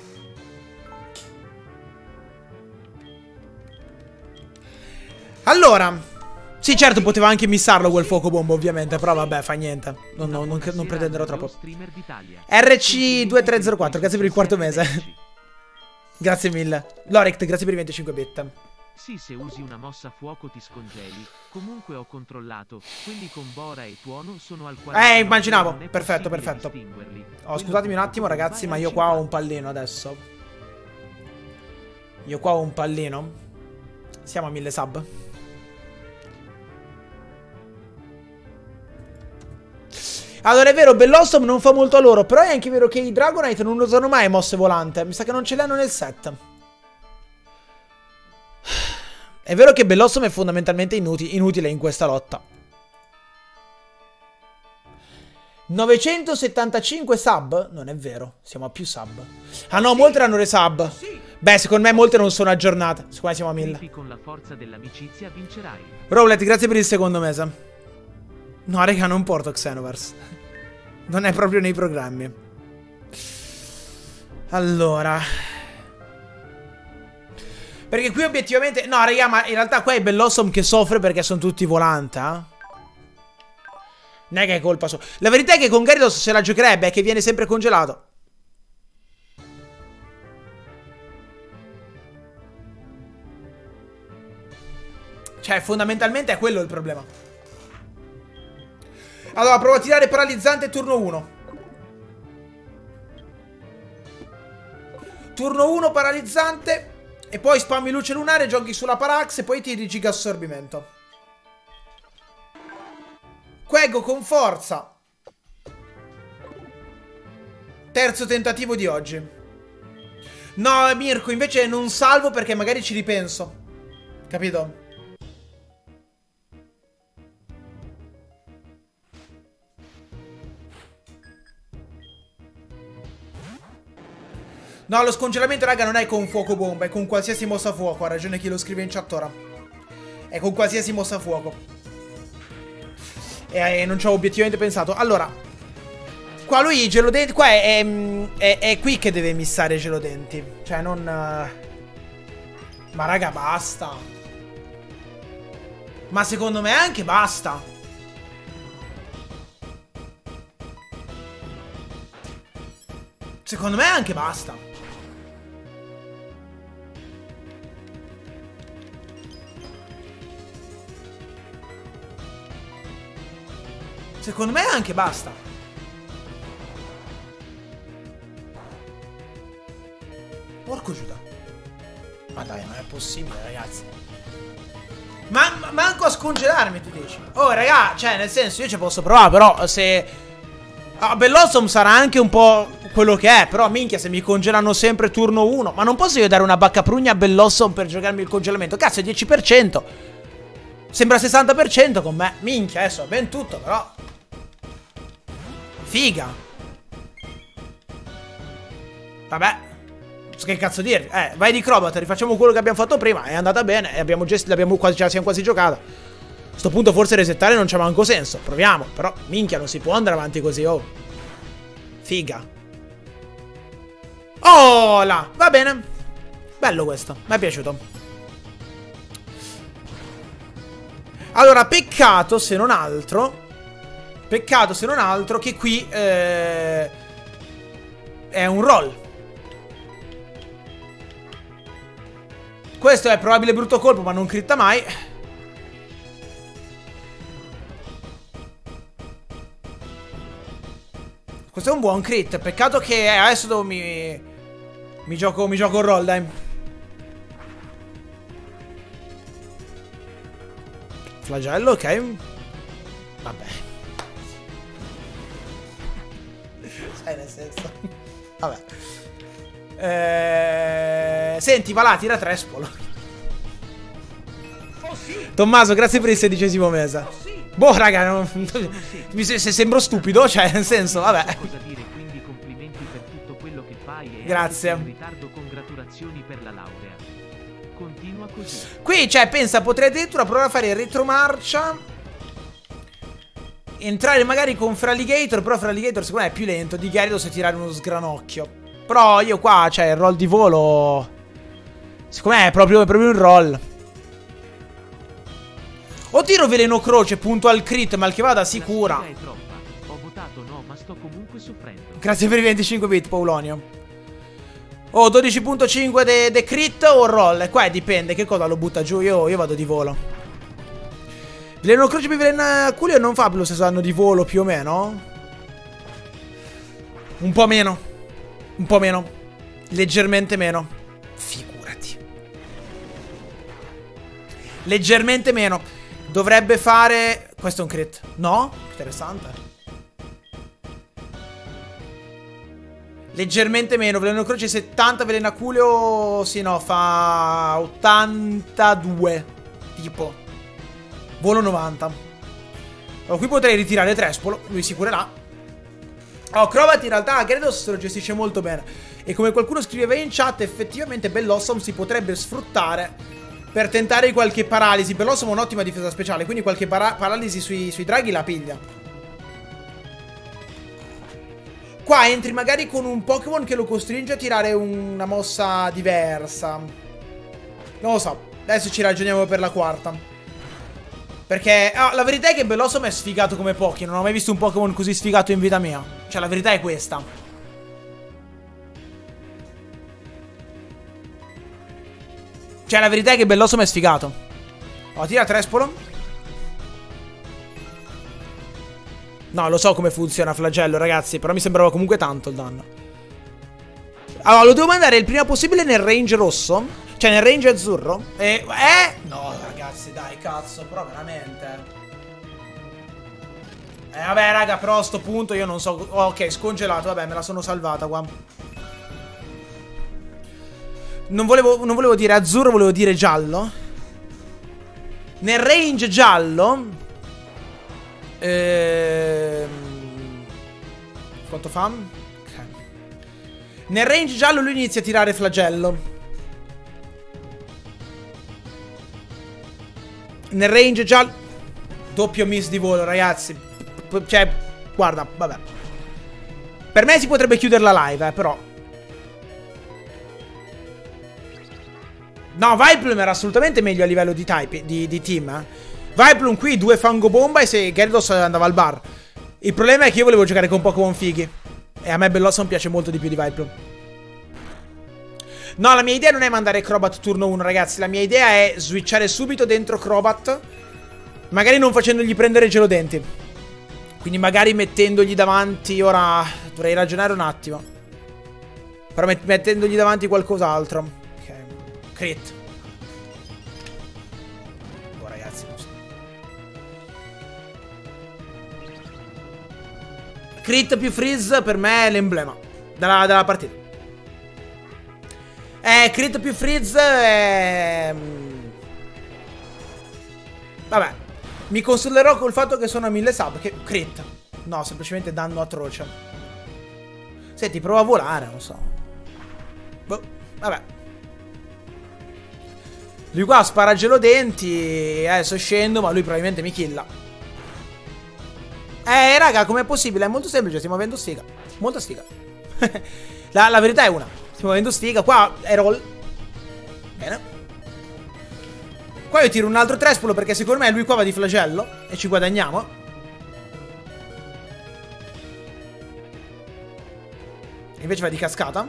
Allora, sì, certo, poteva anche missarlo quel fuoco bomba, ovviamente. Però vabbè, fa niente. Non pretenderò troppo. RC2304, grazie per il quarto mese. Grazie mille. Lorect, grazie per i 25 bit. Sì, se usi una mossa a fuoco ti scongeli. Comunque ho controllato, quelli con Bora e Tuono sono al 40. Immaginavo. Perfetto, perfetto. Oh, scusatemi un attimo, ragazzi, ma io qua ho un pallino adesso. Io qua ho un pallino. Siamo a 1000 sub. Allora è vero, Bellossom non fa molto a loro. Però è anche vero che i Dragonite non usano mai mosse volante. Mi sa che non ce l'hanno nel set. È vero che Bellossom è fondamentalmente inutile in questa lotta. 975 sub? Non è vero, siamo a più sub. Ah no, molte hanno le sub. Beh, secondo me molte non sono aggiornate. Secondo me siamo a 1000. Con la forza dell'amicizia vincerai. Rowlet, grazie per il secondo mese. No, raga, non porto Xenoverse. Non è proprio nei programmi. Allora. Perché qui obiettivamente... No, raga, ma in realtà qua è Bellossom che soffre perché sono tutti volanta. Non è che è colpa sua. La verità è che con Gyarados se la giocherebbe, è che viene sempre congelato. Cioè, fondamentalmente è quello il problema. Allora, provo a tirare paralizzante turno 1. Turno 1 paralizzante. E poi spammi luce lunare, giochi sulla Parax e poi tiri giga assorbimento. Quego con forza. Terzo tentativo di oggi. No, Mirko, invece non salvo perché magari ci ripenso. Capito? No, lo scongelamento, raga, non è con fuoco bomba, è con qualsiasi mossa a fuoco. Ha ragione chi lo scrive in chat ora. È con qualsiasi mossa a fuoco. E non ci ho obiettivamente pensato. Allora, qua lui gelodenti. Qua è qui che deve missare gelodenti. Cioè, non. Ma raga, basta. Ma secondo me anche basta. Secondo me anche basta. Secondo me anche basta. Porco Giuda. Ma dai, non è possibile, ragazzi. Ma manco a scongelarmi, tu dici. Oh, raga, cioè, nel senso, io ci posso provare, però se... Bellossom sarà anche un po' quello che è, però minchia, se mi congelano sempre turno 1. Ma non posso io dare una baccaprugna a Bellossom per giocarmi il congelamento? Cazzo, è 10%. Sembra 60% con me. Minchia, adesso va ben tutto, però... Figa. Vabbè. Che cazzo dirvi? Vai di Crobat, rifacciamo quello che abbiamo fatto prima. È andata bene e abbiamo quasi, ce la siamo quasi giocata. A sto punto forse resettare non c'ha manco senso. Proviamo. Però minchia, non si può andare avanti così. Oh. Figa. Oh là. Va bene. Bello questo. Mi è piaciuto. Allora, peccato se non altro. Peccato se non altro che qui è un roll. Questo è probabile brutto colpo, ma non critta mai. Questo è un buon crit. Peccato che adesso mi gioco un roll, dai. Flagello, ok. Vabbè. Sai, nel senso. Vabbè. Senti, va là, tira Trespolo. Oh sì! Tommaso, grazie per il 16° mese. Oh sì! Boh, raga, se sembro stupido, cioè, nel senso, vabbè. Cosa dire, quindi complimenti per tutto quello che fai e Grazie. anche in ritardo congratulazioni per la laurea. Continua così. Qui, cioè, pensa, potrei addirittura provare a fare il retromarcia. Entrare magari con Fraligator, però Fraligator secondo me è più lento di Gyarados e tirare uno sgranocchio. Però io qua, cioè, il roll di volo, secondo me è proprio un roll. O tiro veleno croce, punto al crit, mal che vada sicura. La sfida è troppa. Ho votato no, ma sto comunque soffrendo. Grazie per i 25 bit, Paulonio. Oh, 12.5 de crit o roll? E qua dipende, che cosa lo butta giù, io vado di volo. Veleno croce più veleno culio non fa lo stesso danno di volo più o meno? Un po' meno. Un po' meno. Leggermente meno. Figurati. Leggermente meno. Dovrebbe fare... Questo è un crit. No? Interessante. Leggermente meno. Veleno croce 70, veleno aculeo... Sì, no, fa 82. Tipo. Volo 90. Allora, qui potrei ritirare Trespolo. Lui si curerà. Oh, Crobat in realtà Gyarados se lo gestisce molto bene. E come qualcuno scriveva in chat, effettivamente Bellossom si potrebbe sfruttare per tentare qualche paralisi. Bellossom ha un'ottima difesa speciale, quindi qualche paralisi sui draghi la piglia. Qua entri magari con un Pokémon che lo costringe a tirare una mossa diversa. Non lo so. Adesso ci ragioniamo per la quarta. Perché la verità è che Bellossom è sfigato come pochi. Non ho mai visto un Pokémon così sfigato in vita mia. Cioè la verità è questa. Cioè la verità è che Bellossom è sfigato. Oh, tira Trespolo. No, lo so come funziona Flagello, ragazzi. Però mi sembrava comunque tanto il danno. Allora, lo devo mandare il prima possibile nel range rosso. Cioè nel range azzurro. No, ragazzi, dai, cazzo. Però veramente. Vabbè, raga, però a sto punto io non so. Oh, ok, scongelato. Vabbè, me la sono salvata qua. Non volevo dire azzurro, volevo dire giallo. Nel range giallo. Quanto fa? Ok. Nel range giallo lui inizia a tirare Flagello. Nel range giallo. Doppio miss di volo, ragazzi. Cioè, guarda, vabbè. Per me si potrebbe chiudere la live, però. No, Vileplume era assolutamente meglio a livello di type, di team, Vileplume qui, 2 fango bomba e se Gyarados andava al bar. Il problema è che io volevo giocare con Pokémon fighi. E a me Bellossom piace molto di più di Vileplume. No, la mia idea non è mandare Crobat turno 1, ragazzi. La mia idea è switchare subito dentro Crobat. Magari non facendogli prendere Gelodenti. Quindi magari mettendogli davanti. Ora dovrei ragionare un attimo. Però mettendogli davanti qualcos'altro. Ok. Crit. Oh, ragazzi, non so. Crit più freeze per me è l'emblema della partita. Crit più freeze Vabbè. Mi consolerò col fatto che sono a 1000 sub. Che crit. No, semplicemente danno atroce. Senti, prova a volare, non so. Boh, vabbè. Lui qua spara gelodenti. Adesso scendo, ma lui probabilmente mi killa. Raga, com'è possibile? È molto semplice, stiamo avendo sfiga. Molta sfiga. La verità è una. Stiamo avendo sfiga. Qua è roll. Bene. Qua io tiro un altro Trespolo perché secondo me lui qua va di Flagello. E ci guadagniamo. Invece va di cascata.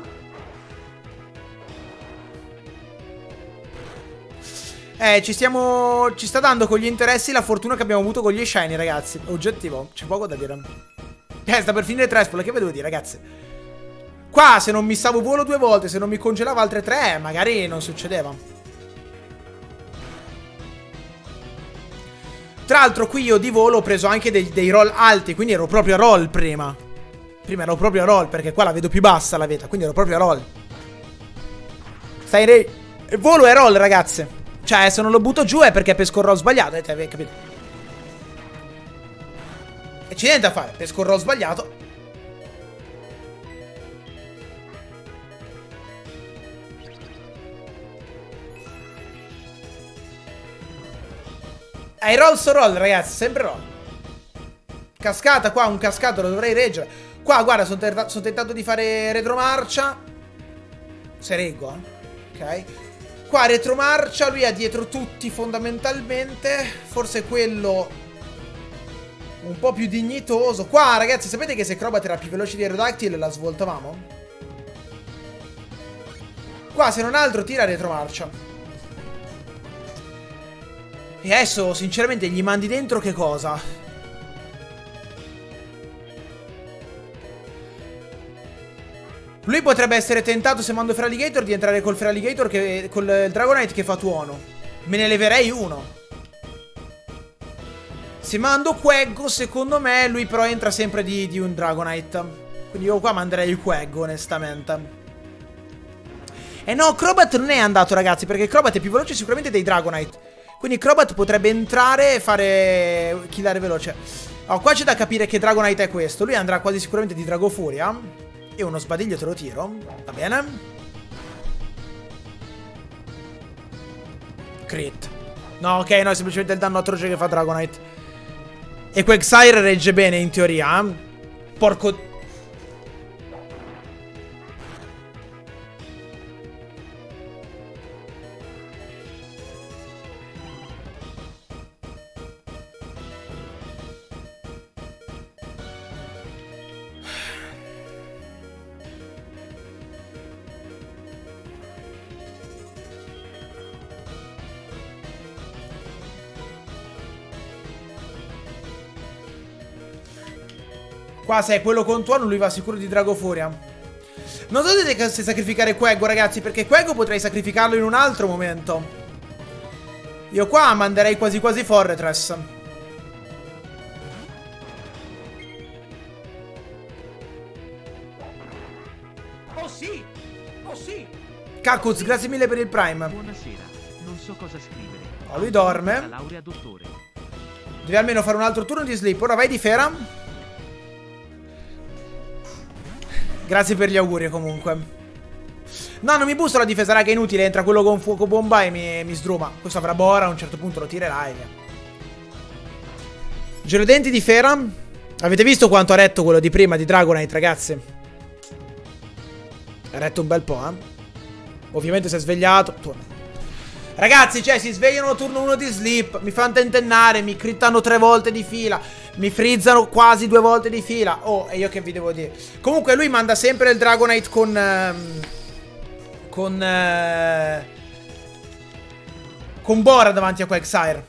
Ci sta dando con gli interessi la fortuna che abbiamo avuto con gli shiny, ragazzi. Oggettivo, c'è poco da dire. Sta per finire Trespolo, che vedevo dire, ragazzi. Qua se non missavo volo 2 volte, se non mi congelava altre 3, magari non succedeva. Tra l'altro qui io di volo ho preso anche dei roll alti, quindi ero proprio a roll prima. Prima ero proprio a roll, perché qua la vedo più bassa la veta, quindi ero proprio a roll. Il volo è roll, ragazzi. Cioè, se non lo butto giù è perché pesco il roll sbagliato, capito? E c'è niente da fare, pesco il roll sbagliato. I roll so roll, ragazzi, sempre roll. Cascata qua, un cascato lo dovrei reggere. Qua, guarda, sono tentato di fare retromarcia. Se reggo, ok. Qua retromarcia, lui ha dietro tutti fondamentalmente. Forse quello un po' più dignitoso. Qua, ragazzi, sapete che se Crobat era più veloce di Aerodactyl la svoltavamo? Qua, se non altro, tira retromarcia. E adesso, sinceramente, gli mandi dentro che cosa? Lui potrebbe essere tentato, se mando Feraligatr, di entrare col Feraligatr col Dragonite che fa tuono. Me ne leverei uno. Se mando Queggo, secondo me, lui però entra sempre di un Dragonite. Quindi io qua manderei il Queggo, onestamente. E no, Crobat non è andato, ragazzi, perché Crobat è più veloce sicuramente dei Dragonite. Quindi Crobat potrebbe entrare e fare killare veloce. Allora, qua c'è da capire che Dragonite è questo. Lui andrà quasi sicuramente di Dragofuria. E uno sbadiglio te lo tiro. Va bene. Crit. No, ok, no, è semplicemente il danno atroce che fa Dragonite. E Quagsire regge bene in teoria. Porco... Qua se è quello con tuono lui va sicuro di Dragofuria. Non so se sacrificare Queggo, ragazzi, perché Queggo potrei sacrificarlo in un altro momento. Io qua manderei quasi quasi Fortress. Oh sì! Oh sì! Kakuz, grazie mille per il Prime. Buonasera, non so cosa scrivere. Oh, lui dorme. La laurea dottore. Devi almeno fare un altro turno di sleep. Ora vai di Fera. Grazie per gli auguri comunque. No, non mi busto la difesa, raga, è inutile. Entra quello con fuoco bomba e mi sdruma. Questo avrà Bora, a un certo punto lo tirerai. Giro denti di Fera. Avete visto quanto ha retto quello di prima di Dragonite, ragazzi? Ha retto un bel po', eh. Ovviamente si è svegliato. Torna. Ragazzi, cioè, si svegliano turno 1 di sleep, mi fanno tentennare, mi crittano 3 volte di fila, mi frizzano quasi 2 volte di fila. Oh, e io che vi devo dire? Comunque lui manda sempre il Dragonite con Bora davanti a Quagsire.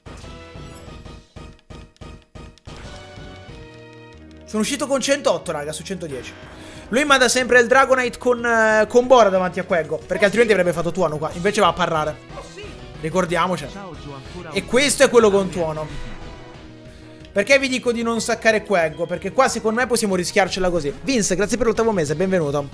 Sono uscito con 108, raga, su 110. Lui manda sempre il Dragonite con Bora davanti a Queggo, perché altrimenti avrebbe fatto tuono qua. Invece va a parrare. Ricordiamocelo. E questo è quello con tuono. Perché vi dico di non saccare Queggo? Perché qua secondo me possiamo rischiarcela così. Vince, grazie per l'8º mese, benvenuto.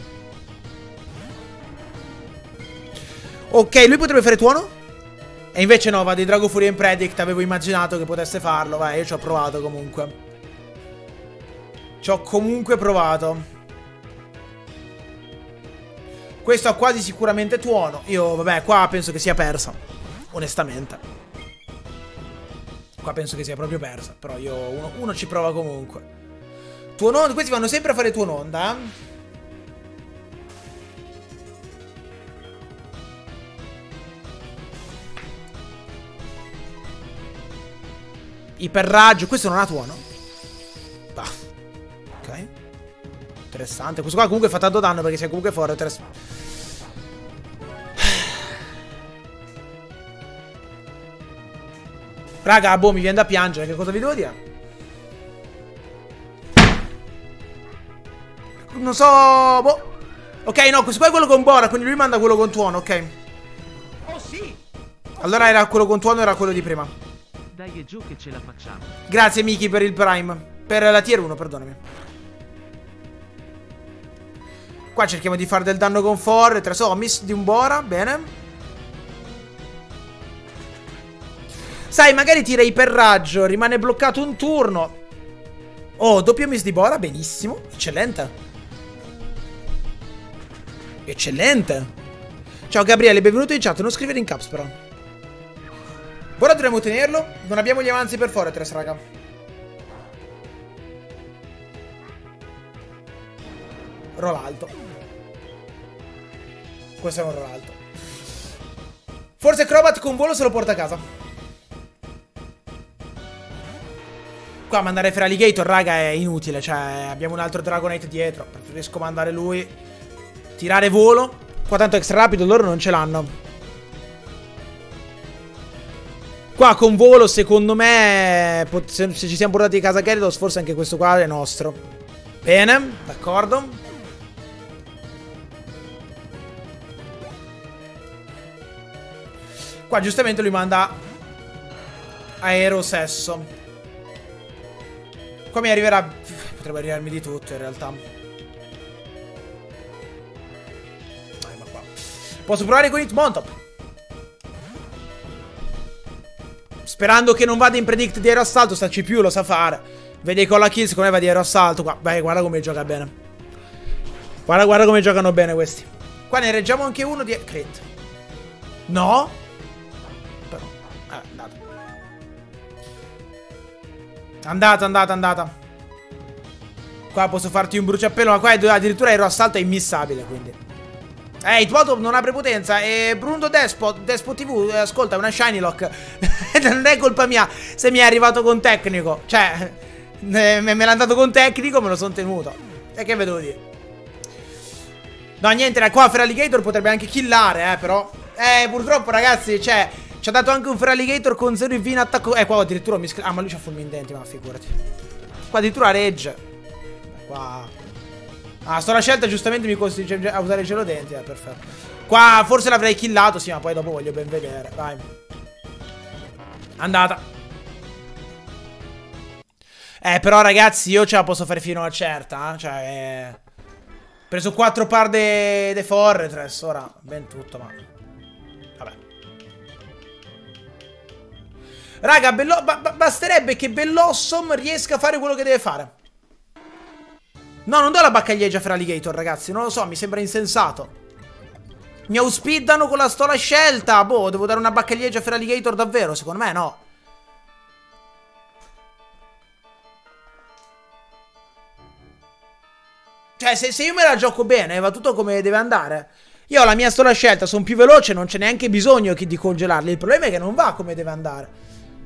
Ok, lui potrebbe fare tuono? E invece no, va di Dragofuria in Predict. Avevo immaginato che potesse farlo. Vai, io ci ho provato comunque. Ci ho comunque provato. Questo ha quasi sicuramente tuono. Io, vabbè, qua penso che sia persa. Onestamente. Qua penso che sia proprio persa. Però io, uno ci prova comunque. Tuono, questi vanno sempre a fare tuononda, eh. Iperraggio. Questo non ha tuono. Bah. Ok. Interessante. Questo qua comunque fa tanto danno perché sia comunque forte. Raga, boh, mi viene da piangere. Che cosa vi devo dire? Non so. Boh. Ok, no, questo qua è quello con Bora. Quindi lui manda quello con tuono, ok. Oh sì! Allora era quello con tuono, era quello di prima. Dai e giù che ce la facciamo. Grazie Miki per il Prime. Per la tier 1, perdonami. Qua cerchiamo di fare del danno con Fortress. Oh, miss di un Bora, bene. Sai, magari tira iperraggio, rimane bloccato un turno. Oh, doppio miss di Bora, benissimo. Eccellente. Eccellente. Ciao Gabriele, benvenuto in chat. Non scrivere in caps però. Ora dovremmo tenerlo. Non abbiamo gli avanzi per Fortress, raga. Roll alto. Questo è un roll alto. Forse Crobat con volo se lo porta a casa. Qua mandare Feraligator, raga, è inutile. Cioè, abbiamo un altro Dragonite dietro. Preferisco mandare lui. Tirare volo. Qua tanto extra rapido loro non ce l'hanno. Qua con volo, secondo me, se ci siamo portati a casa Gyarados, forse anche questo qua è nostro. Bene, d'accordo. Qua giustamente lui manda Aerosesso. Qua mi arriverà. Potrebbe arrivarmi di tutto in realtà. Ma qua posso provare con Hitmontop, sperando che non vada in predict di aeroassalto. Sta CPU lo sa fare. Vedi con la kill, secondo me va di aeroassalto qua. Beh, guarda come gioca bene. Guarda come giocano bene questi. Qua ne reggiamo anche uno di crit. No? Però andata. Qua posso farti un bruciappello, ma qua addirittura aeroassalto è immissabile, quindi. Hitmontop non ha prepotenza. E Bruno Despot TV, ascolta, è una Shiny Lock. Non è colpa mia se mi è arrivato con tecnico. Cioè, me l'ha dato con tecnico, me lo sono tenuto. E che vedevo dire? No, niente, qua Feraligator potrebbe anche killare, però. Purtroppo, ragazzi, cioè, ci ha dato anche un Feraligator con 0 IV in attacco. Qua addirittura mi ah, ma lui c'ha fulminanti, ma figurati. Qua addirittura regge. qua. Ah, sto la scelta giustamente mi costringe a usare il gelodenti. Perfetto. Qua forse l'avrei killato, sì, ma poi dopo voglio ben vedere. Vai. Andata. Però ragazzi, io ce la posso fare fino a certa, cioè... preso 4 par de Fortress, ora ben tutto, ma... vabbè. Raga, basterebbe che Bellossom riesca a fare quello che deve fare. No, non do la baccagliegia per Alligator, ragazzi, non lo so, mi sembra insensato. Mi outspeedano con la stola scelta. Boh, devo dare una baccagliegia per Alligator davvero? Secondo me no. Cioè, se io me la gioco bene, va tutto come deve andare. Io ho la mia stola scelta, sono più veloce, non c'è neanche bisogno di congelarli. Il problema è che non va come deve andare.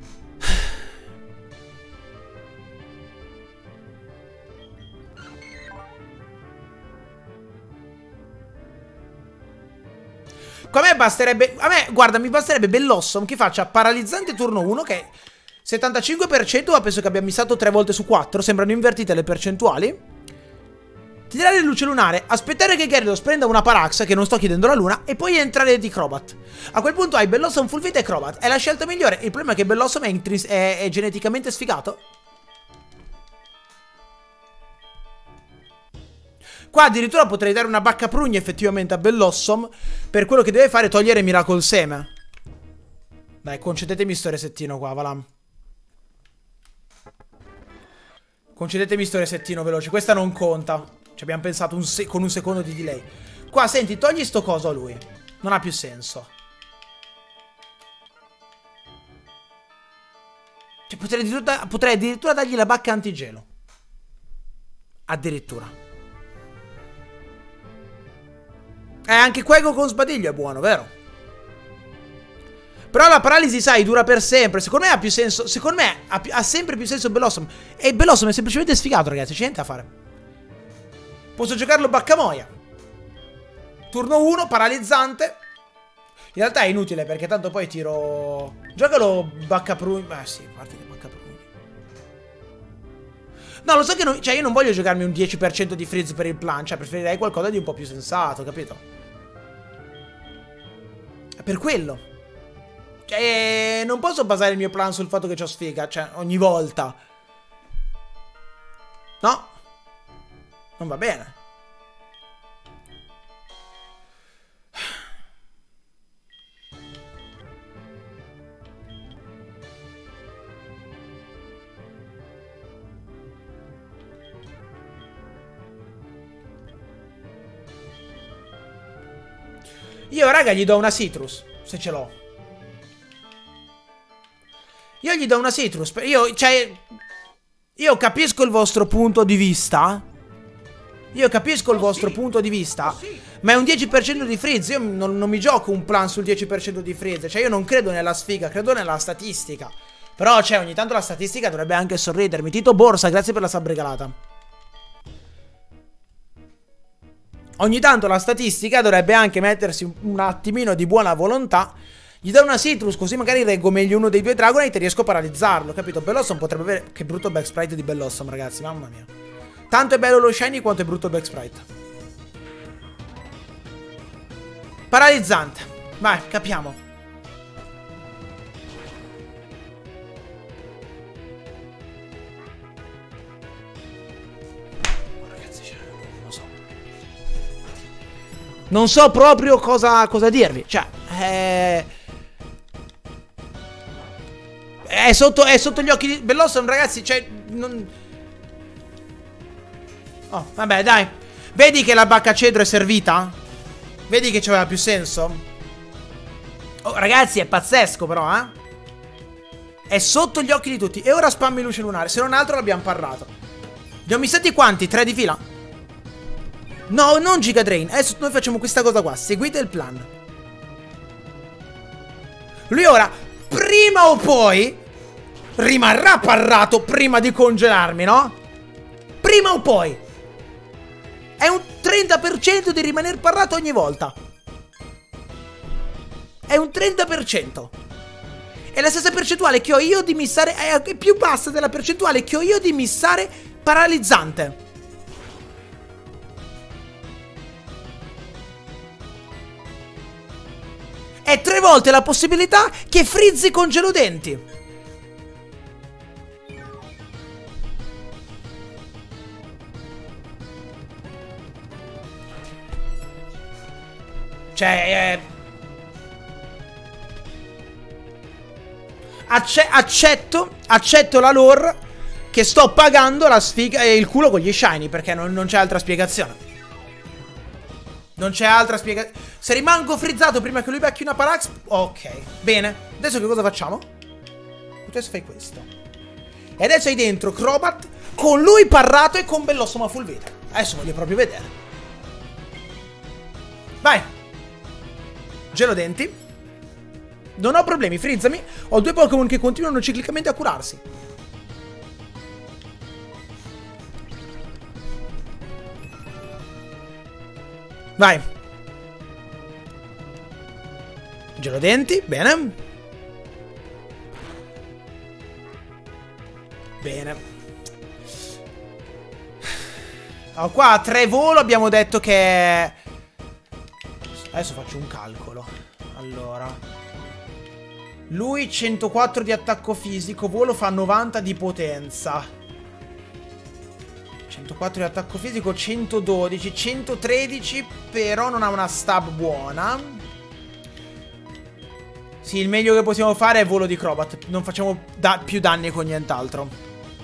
A me basterebbe... a me, guarda, mi basterebbe Bellossom che faccia paralizzante turno 1, che è 75%, ma penso che abbia missato 3 volte su 4. Sembrano invertite le percentuali. Tirare luce lunare, aspettare che Gyarados prenda una Parax, che non sto chiedendo la luna, e poi entrare di Crobat. A quel punto hai Bellossom full vita e Crobat. È la scelta migliore. Il problema è che Bellossom è geneticamente sfigato. Qua addirittura potrei dare una bacca prugna effettivamente a Bellossom per quello che deve fare, togliere Miracle Seme. Dai, concedetemi sto resettino qua, Valam. Concedetemi sto resettino veloce. Questa non conta. Ci abbiamo pensato con un secondo di delay. Qua, senti, togli sto coso a lui. Non ha più senso. Cioè, potrei addirittura dargli la bacca antigelo. Addirittura. Anche Quego con sbadiglio è buono, vero? Però la paralisi, sai, dura per sempre. Secondo me ha più senso. Secondo me ha sempre più senso Bellossom. E Bellossom è semplicemente sfigato, ragazzi. C'è niente da fare. Posso giocarlo Baccamoia. Turno 1, paralizzante. In realtà è inutile perché tanto poi tiro... Giocalo Baccaprugni. Sì, a parte che Baccaprugni. No, lo so che non... Cioè, io non voglio giocarmi un 10% di freeze per il plan. Cioè, preferirei qualcosa di un po' più sensato, capito? È per quello. Cioè, non posso basare il mio plan sul fatto che c'ho sfiga. Cioè, ogni volta. No. Non va bene. Io, raga, gli do una Citrus, se ce l'ho. Io gli do una Citrus. Io capisco il vostro punto di vista. Io capisco il vostro punto di vista. Ma è un 10% di freeze. Io non mi gioco un plan sul 10% di freeze. Cioè, io non credo nella sfiga, credo nella statistica. Però, cioè, ogni tanto la statistica dovrebbe anche sorridermi. Tito Borsa, grazie per la sub regalata. Ogni tanto la statistica dovrebbe anche mettersi un attimino di buona volontà. Gli do una Citrus, così magari reggo meglio uno dei due Dragonite e riesco a paralizzarlo, capito? Bellossom potrebbe avere... Che brutto back sprite di Bellossom, ragazzi, mamma mia. Tanto è bello lo shiny quanto è brutto il back sprite. Paralizzante. Vai, capiamo. Non so proprio cosa dirvi. Cioè, è sotto gli occhi di Bellossom, ragazzi. Cioè, non... Oh, vabbè, dai. Vedi che la bacca cedro è servita? Vedi che c'aveva più senso? Oh, ragazzi, è pazzesco però, eh. È sotto gli occhi di tutti. E ora spammi luce lunare. Se non altro l'abbiamo parlato. Ne ho missati quanti? 3 di fila? No, non Giga Drain. Adesso noi facciamo questa cosa qua. Seguite il plan. Lui ora, prima o poi, rimarrà parrato prima di congelarmi, no? Prima o poi. È un 30% di rimanere parrato ogni volta. È un 30%. È la stessa percentuale che ho io di missare. È più bassa della percentuale che ho io di missare paralizzante. è 3 volte la possibilità che frizzi con gelodenti. Cioè, accetto la lore che sto pagando la sfiga e il culo con gli shiny, perché non c'è altra spiegazione. Non c'è altra spiegazione. Se rimango frizzato prima che lui becchi una Parax, ok, bene. Adesso che cosa facciamo? Adesso fai questo. E adesso hai dentro Crobat con lui parrato e con Bellosoma full vita. Adesso voglio proprio vedere. Vai. Gelodenti. Non ho problemi, frizzami. Ho 2 Pokémon che continuano ciclicamente a curarsi. Vai. Gelodenti, bene. Bene. Allora, qua a 3 volo abbiamo detto che... Adesso faccio un calcolo. Allora, lui 104 di attacco fisico, volo fa 90 di potenza. 104 di attacco fisico, 112, 113, però non ha una stab buona. Sì, il meglio che possiamo fare è volo di Crobat. Non facciamo più danni con nient'altro.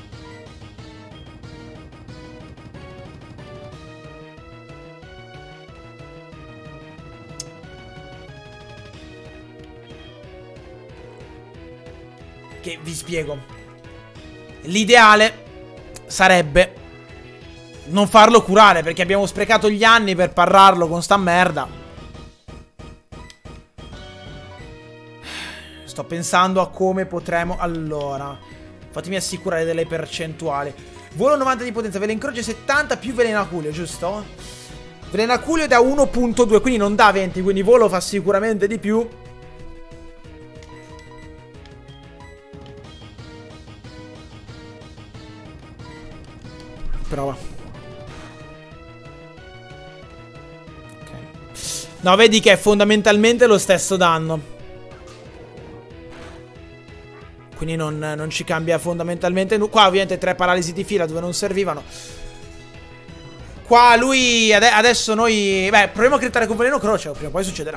Che vi spiego. L'ideale sarebbe non farlo curare, perché abbiamo sprecato gli anni per parrarlo con sta merda. Sto pensando a come potremo... Allora, fatemi assicurare delle percentuali. Volo 90 di potenza, Velencroce 70 più Velenaculio, giusto? Velenaculio da 1.2, quindi non da 20, quindi volo fa sicuramente di più. Prova. Ok. No, vedi che è fondamentalmente lo stesso danno. Quindi non ci cambia fondamentalmente. Qua ovviamente 3 paralisi di fila dove non servivano. Qua lui... adesso noi... Beh, proviamo a crittare con Veleno Croce. Prima o poi succederà.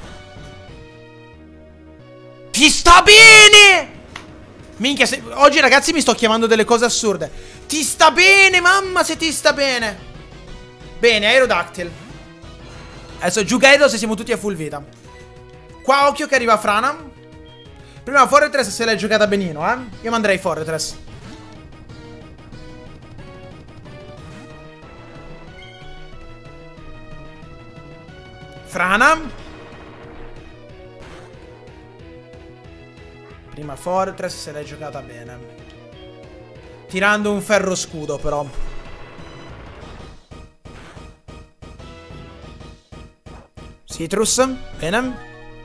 Ti sta bene! Minchia, oggi ragazzi mi sto chiamando delle cose assurde. Ti sta bene, mamma se ti sta bene. Bene, Aerodactyl. Adesso giù Gyarados e siamo tutti a full vita. Qua occhio che arriva Frana. Prima Forretress se l'hai giocata benino, eh. Io manderei Forretress. Frana. Prima Fortress se l'hai giocata bene. Tirando un ferro scudo però. Citrus. Bene.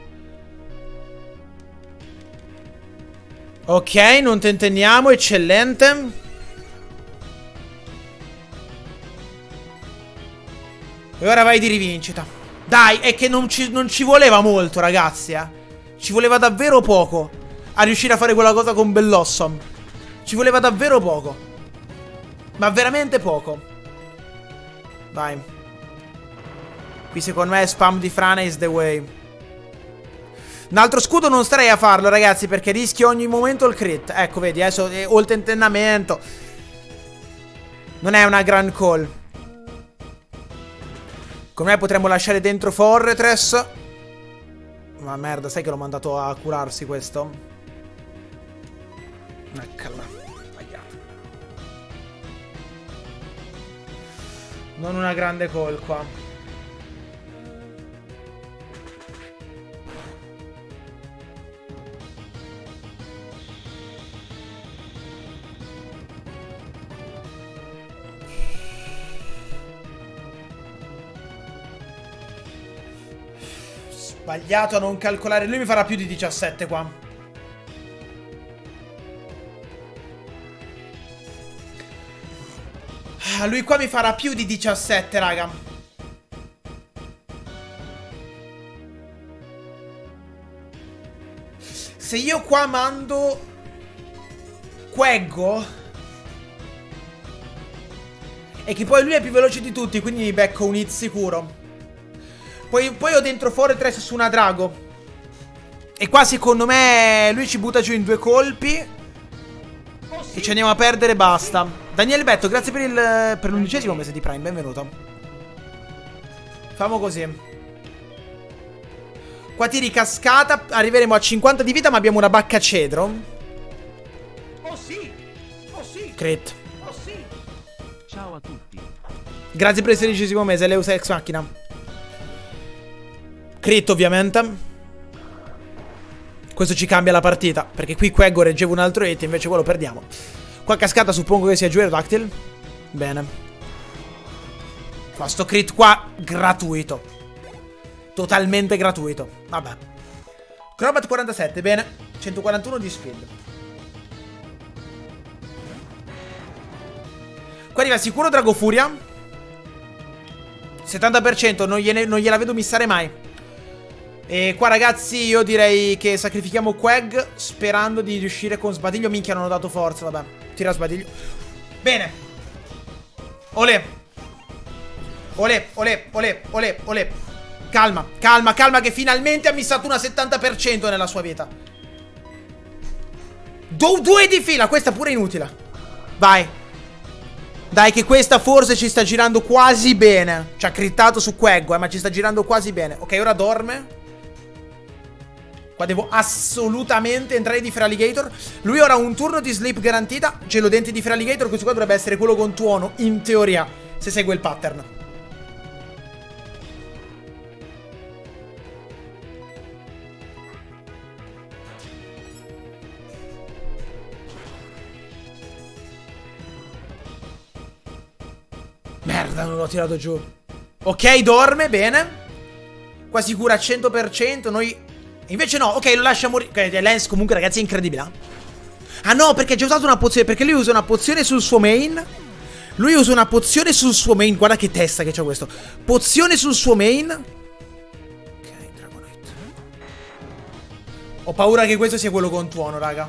Ok, non tentenniamo. Eccellente. E ora vai di rivincita. Dai, è che non ci voleva molto ragazzi, eh. Ci voleva davvero poco a riuscire a fare quella cosa con Bellossom. Ci voleva davvero poco. Ma veramente poco. Vai. Qui secondo me spam di Frana is the way. Un altro scudo non starei a farlo ragazzi, perché rischio ogni momento il crit. Ecco vedi, adesso ho il tentennamento. Non è una grand call. Come me potremmo lasciare dentro Forretress. Ma merda, sai che l'ho mandato a curarsi questo? Eccola, sbagliato. Non una grande call qua. Sbagliato a non calcolare. Lui mi farà più di 17 qua. Lui qua mi farà più di 17, raga. Se io qua mando Queggo, e che poi lui è più veloce di tutti, quindi mi becco un hit sicuro. Poi ho dentro Fortress su una Drago. E qua secondo me lui ci butta giù in 2 colpi. E ci andiamo a perdere, basta. Daniele Betto, grazie per l'11° mese di Prime, benvenuto. Famo così. Qua tiri cascata, arriveremo a 50 di vita, ma abbiamo una bacca cedro. Oh sì! Oh sì! Crit. Oh sì! Ciao a tutti. Grazie per il 16° mese, Leus Ex Machina. Crit ovviamente. Questo ci cambia la partita, perché qui Queggo reggeva un altro hit, invece qua lo perdiamo. Qua cascata suppongo che sia giù Aerodactyl. Bene. Qua sto crit qua gratuito. Totalmente gratuito. Vabbè. Crobat 47, bene. 141 di speed. Qua arriva sicuro Dragofuria. 70%, non gliela vedo missare mai. E qua ragazzi io direi che sacrifichiamo Queg sperando di riuscire con Sbadiglio. Minchia, non ho dato forza, vabbè. Tira Sbadiglio. Bene. Olè. Olè, olè, olè, olè, olè. Calma, calma, calma, che finalmente ha missato una 70% nella sua vita. 2 di fila, questa pure è inutile. Vai. Dai che questa forse ci sta girando quasi bene. Ci ha crittato su Queggo, ma ci sta girando quasi bene. Ok, ora dorme. Qua devo assolutamente entrare di Feraligator. Lui ora ha un turno di sleep garantita. Gelo denti di Feraligator. Questo qua dovrebbe essere quello con tuono, in teoria, se segue il pattern. Merda, non l'ho tirato giù. Ok, dorme, bene. Qua sicura al 100%. Noi... Invece no, ok, lo lascia morire. Ok, Lance comunque ragazzi è incredibile. Ah no, perché ha già usato una pozione. Perché lui usa una pozione sul suo main. Lui usa una pozione sul suo main. Guarda che testa che c'ha questo. Pozione sul suo main. Ok, Dragonite. Ho paura che questo sia quello con tuono, raga.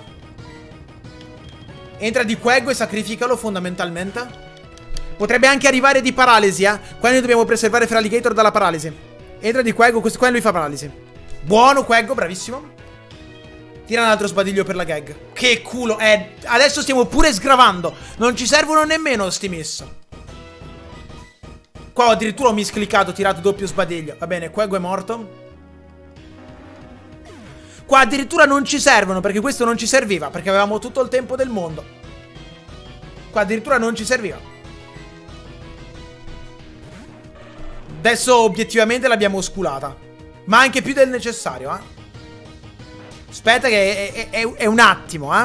Entra di Queggo e sacrificalo fondamentalmente. Potrebbe anche arrivare di paralisi, Qua noi dobbiamo preservare Feraligator dalla paralisi. Entra di Queggo, questo qua lui fa paralisi. Buono Queggo, bravissimo. Tira un altro sbadiglio per la gag. Che culo, adesso stiamo pure sgravando. Non ci servono nemmeno sti miss. Qua addirittura ho miscliccato, ho tirato doppio sbadiglio. Va bene, Queggo è morto. Qua addirittura non ci servono, perché questo non ci serviva, perché avevamo tutto il tempo del mondo. Qua addirittura non ci serviva. Adesso obiettivamente l'abbiamo sculata. Ma anche più del necessario, Aspetta che è un attimo,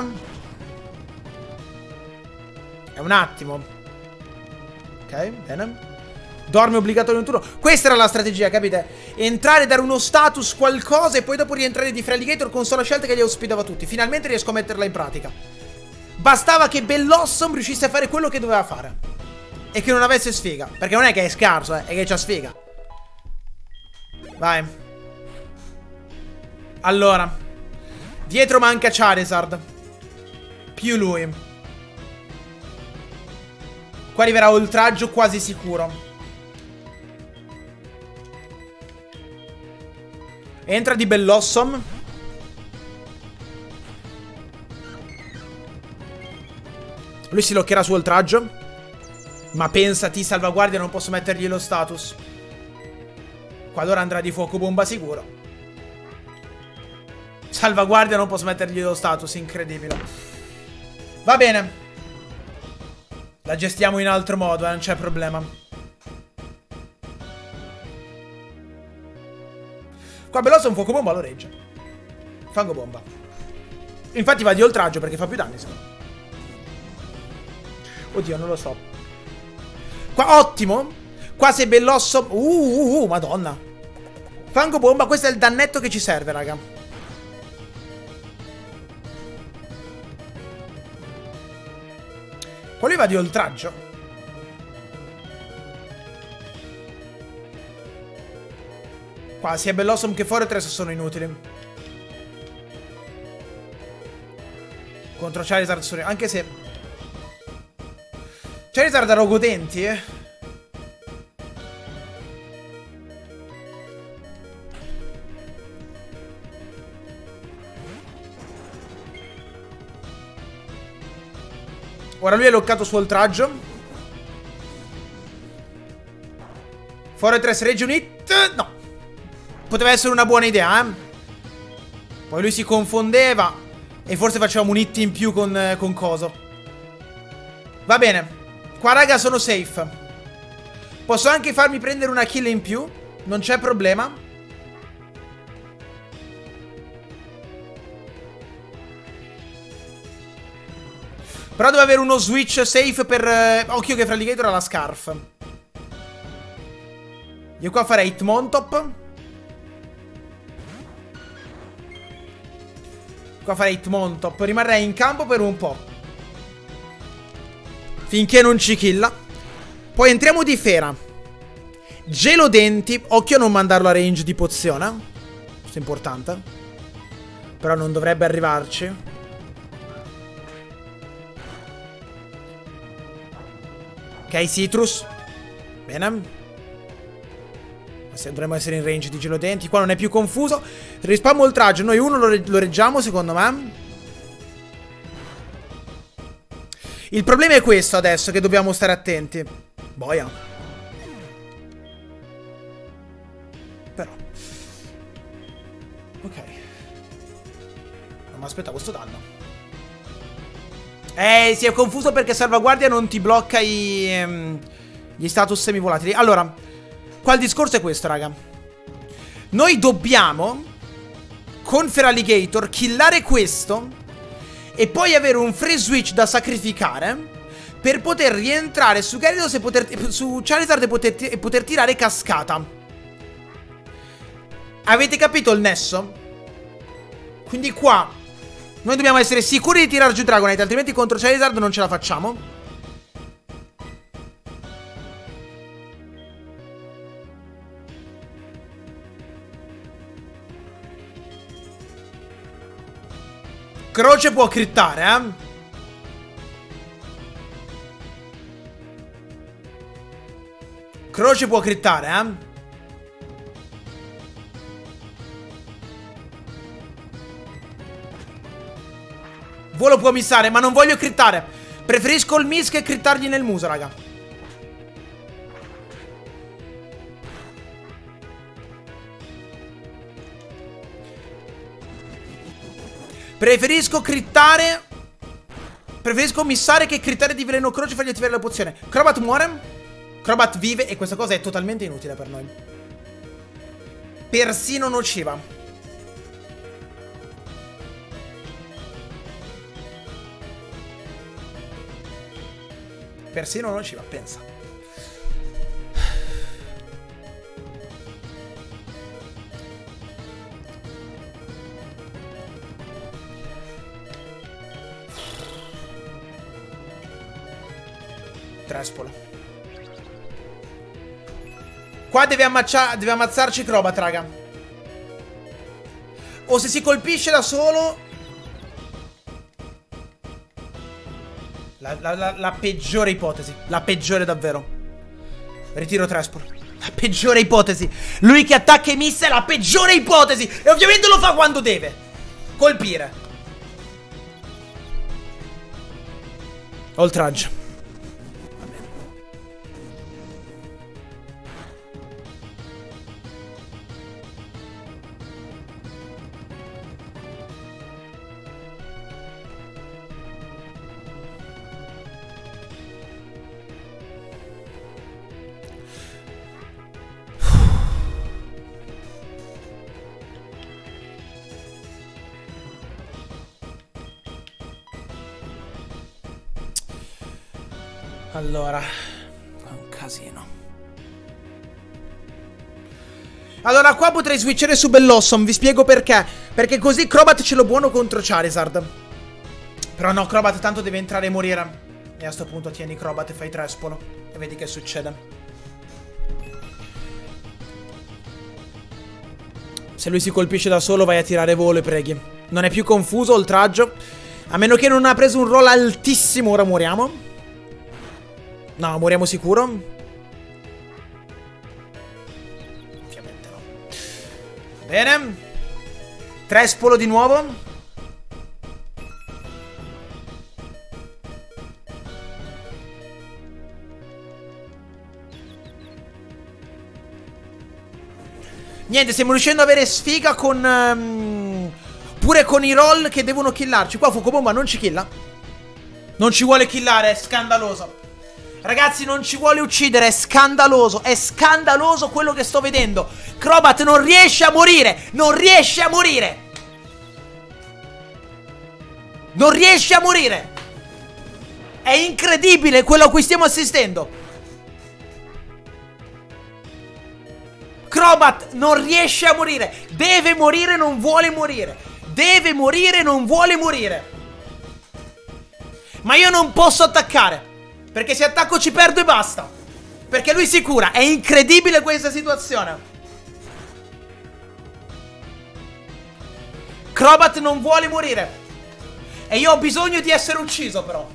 È un attimo. Ok, bene. Dorme obbligatorio un turno. Questa era la strategia, capite? Entrare, dare uno status, qualcosa, e poi dopo rientrare di Feraligator con sola scelta che li ospitava tutti. Finalmente riesco a metterla in pratica. Bastava che Bellossom riuscisse a fare quello che doveva fare. E che non avesse sfiga. Perché non è che è scarso, è che c'ha sfiga. Vai. Allora. Dietro manca Charizard. Più lui. Qua arriverà oltraggio quasi sicuro. Entra di Bellossom. Lui si loccherà su oltraggio. Ma pensati, salvaguardia, non posso mettergli lo status. Qua allora andrà di fuoco bomba sicuro. Salvaguardia, non posso mettergli lo status, incredibile. Va bene. La gestiamo in altro modo, non c'è problema. Qua Beloso un fuoco bomba lo regge. Fango bomba. Infatti va di oltraggio perché fa più danni. Oddio, non lo so. Qua ottimo. Qua se Bellosso... madonna. Fango bomba, questo è il dannetto che ci serve, raga. Qua lui va di oltraggio. Qua sia Bellossom che Fortress sono inutili. contro Charizard, anche se Charizard ha rogodenti, Ora lui è loccato su oltraggio. Fortress Rage Unit. No. Poteva essere una buona idea, Poi lui si confondeva e forse facevamo un hit in più con coso. Va bene. Qua raga sono safe. Posso anche farmi prendere una kill in più. Non c'è problema. Però devo avere uno switch safe per... occhio che Fraligator ha la scarf. Io qua farei Hitmontop. Qua farei Hitmontop. Rimarrei in campo per un po'. Finché non ci killa. Poi entriamo di Fera. Gelodenti. Occhio a non mandarlo a range di pozione. Questo è importante. Però non dovrebbe arrivarci. Ok, Citrus. Bene. Dovremmo essere in range di gelodenti. Qua non è più confuso. Rispammo oltraggio. Noi uno lo reggiamo, secondo me. Il problema è questo adesso, che dobbiamo stare attenti. Boia. Però. Ok. Non mi aspettavo questo danno. Si è confuso perché salvaguardia non ti blocca gli status semivolatili. Allora, qua il discorso è questo, raga. Noi dobbiamo, con Feraligator, killare questo e poi avere un free switch da sacrificare per poter rientrare su Gyarados e su Charizard e poter tirare cascata. Avete capito il nesso? Quindi qua noi dobbiamo essere sicuri di tirare giù Dragonite, altrimenti contro Charizard non ce la facciamo. Croce può crittare, Croce può crittare, Volo può missare, ma non voglio crittare. Preferisco il miss che crittargli nel muso, raga. Preferisco crittare. Preferisco missare che crittare di veleno croce e fargli attivare la pozione. Crobat muore. Crobat vive e questa cosa è totalmente inutile per noi. Persino nociva. Persino nociva, pensa. Trespolo. Qua deve ammazzarci Crobat, raga. O se si colpisce da solo. La peggiore ipotesi. La peggiore davvero. Ritiro Trespolo. La peggiore ipotesi. Lui che attacca e missa è la peggiore ipotesi. E ovviamente lo fa quando deve colpire. Oltraggio. Allora, è un casino. Allora, qua potrei switchare su Bellossom. Vi spiego perché. Perché così Crobat ce l'ho buono contro Charizard. Però no, Crobat tanto deve entrare e morire. E a sto punto tieni Crobat e fai Trespolo. E vedi che succede. Se lui si colpisce da solo vai a tirare volo e preghi. Non è più confuso, oltraggio. A meno che non ha preso un roll altissimo, ora moriamo. No, moriamo sicuro. Ovviamente no. Bene. Trespolo di nuovo. Niente, stiamo riuscendo ad avere sfiga con... pure con i roll che devono killarci. Qua Fucobomba non ci killa. Non ci vuole killare, è scandaloso. Ragazzi, non ci vuole uccidere, è scandaloso. È scandaloso quello che sto vedendo. Crobat non riesce a morire. Non riesce a morire. Non riesce a morire. È incredibile quello a cui stiamo assistendo. Crobat non riesce a morire. Deve morire, non vuole morire. Deve morire, non vuole morire. Ma io non posso attaccare, perché se attacco ci perdo e basta. Perché lui si cura. È incredibile questa situazione. Crobat non vuole morire. E io ho bisogno di essere ucciso però.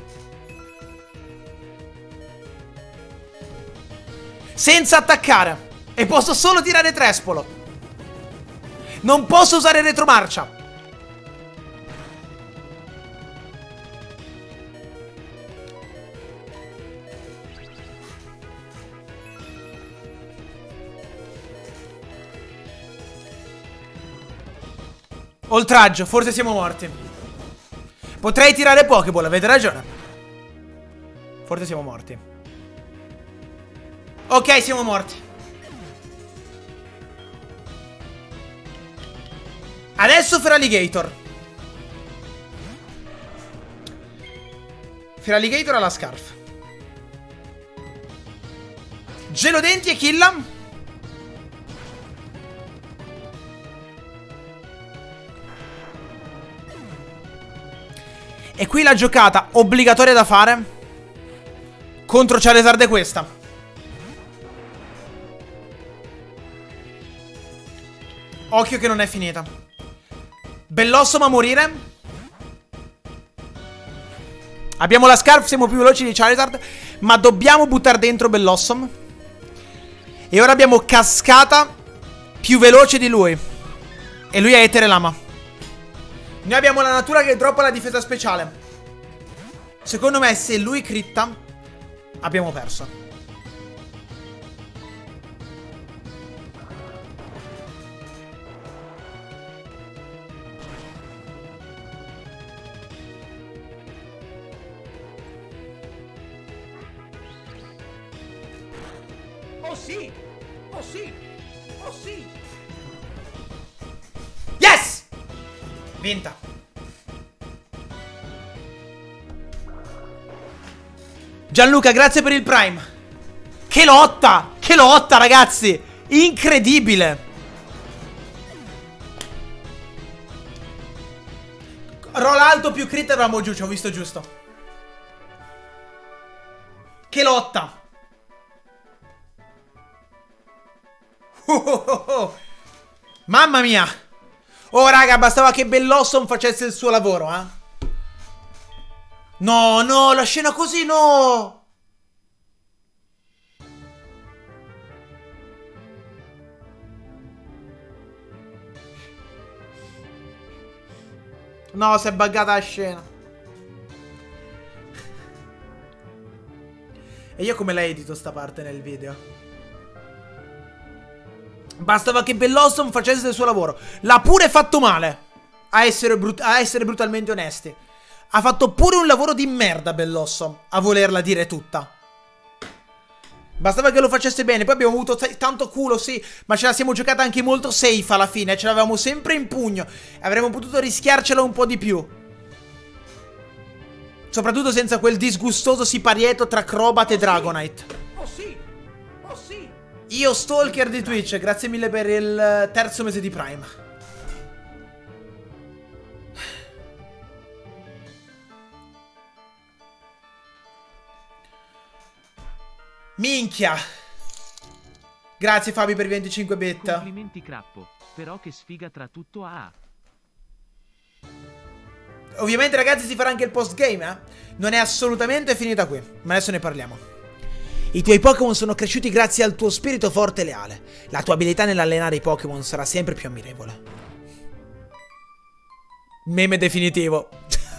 Senza attaccare. E posso solo tirare trespolo. Non posso usare retromarcia. Oltraggio, forse siamo morti. Potrei tirare Pokéball, avete ragione. Forse siamo morti. Ok, siamo morti. Adesso Feraligatr. Feraligatr ha la scarf. Gelodenti e killa. E qui la giocata obbligatoria da fare contro Charizard è questa. Occhio che non è finita. Bellossom a morire. Abbiamo la scarf, siamo più veloci di Charizard, ma dobbiamo buttare dentro Bellossom. E ora abbiamo Cascata più veloce di lui. E lui è Etere Lama. Noi abbiamo la natura che droppa la difesa speciale. Secondo me se lui critta abbiamo perso. Oh sì! Oh sì! Oh sì! Yes! Vinta. Gianluca, grazie per il Prime. Che lotta! Che lotta, ragazzi! Incredibile! Roll alto più crit eravamo giù, ci ho visto giusto. Che lotta! Mamma mia! Oh raga, bastava che Bellossom facesse il suo lavoro, eh? No, no, la scena così no! No, si è buggata la scena. E io come la edito sta parte nel video? Bastava che Bellossom facesse il suo lavoro. L'ha pure fatto male. A essere brutalmente onesti. Ha fatto pure un lavoro di merda Bellossom, a volerla dire tutta. Bastava che lo facesse bene. Poi abbiamo avuto tanto culo, sì, ma ce la siamo giocata anche molto safe alla fine. Ce l'avevamo sempre in pugno. Avremmo potuto rischiarcela un po' di più. Soprattutto senza quel disgustoso siparietto tra Crobat e Dragonite. Oh sì! Oh sì! Io stalker di Twitch, grazie mille per il terzo mese di Prime. Minchia. Grazie Fabi per i 25 bit. Complimenti Crappo, però che sfiga tra tutto a. Ovviamente ragazzi si farà anche il post game, eh? Non è assolutamente finita qui, ma adesso ne parliamo. I tuoi Pokémon sono cresciuti grazie al tuo spirito forte e leale. La tua abilità nell'allenare i Pokémon sarà sempre più ammirevole. Meme definitivo.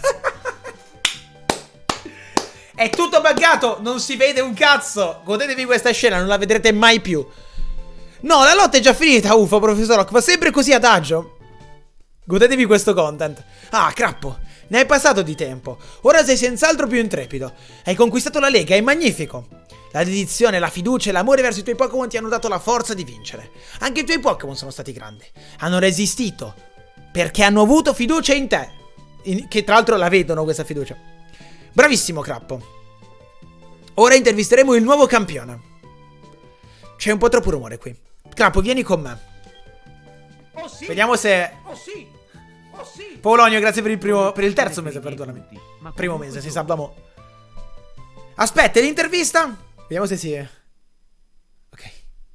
È tutto buggato, non si vede un cazzo. Godetevi questa scena, non la vedrete mai più. No, la lotta è già finita, uffa, professor Oak, va sempre così adagio. Godetevi questo content. Ah, Crappo, ne hai passato di tempo. Ora sei senz'altro più intrepido. Hai conquistato la Lega, è magnifico. La dedizione, la fiducia e l'amore verso i tuoi Pokémon ti hanno dato la forza di vincere. Anche i tuoi Pokémon sono stati grandi. Hanno resistito. Perché hanno avuto fiducia in te. Che tra l'altro la vedono questa fiducia. Bravissimo, Crappo. Ora intervisteremo il nuovo campione. C'è un po' troppo rumore qui. Crappo, vieni con me. Oh sì. Vediamo se... Oh sì. Oh sì. Polonio, grazie per il terzo mese, perdonami. Primo mese, si sa, mo. Aspetta, l'intervista? Vediamo se si... Ok.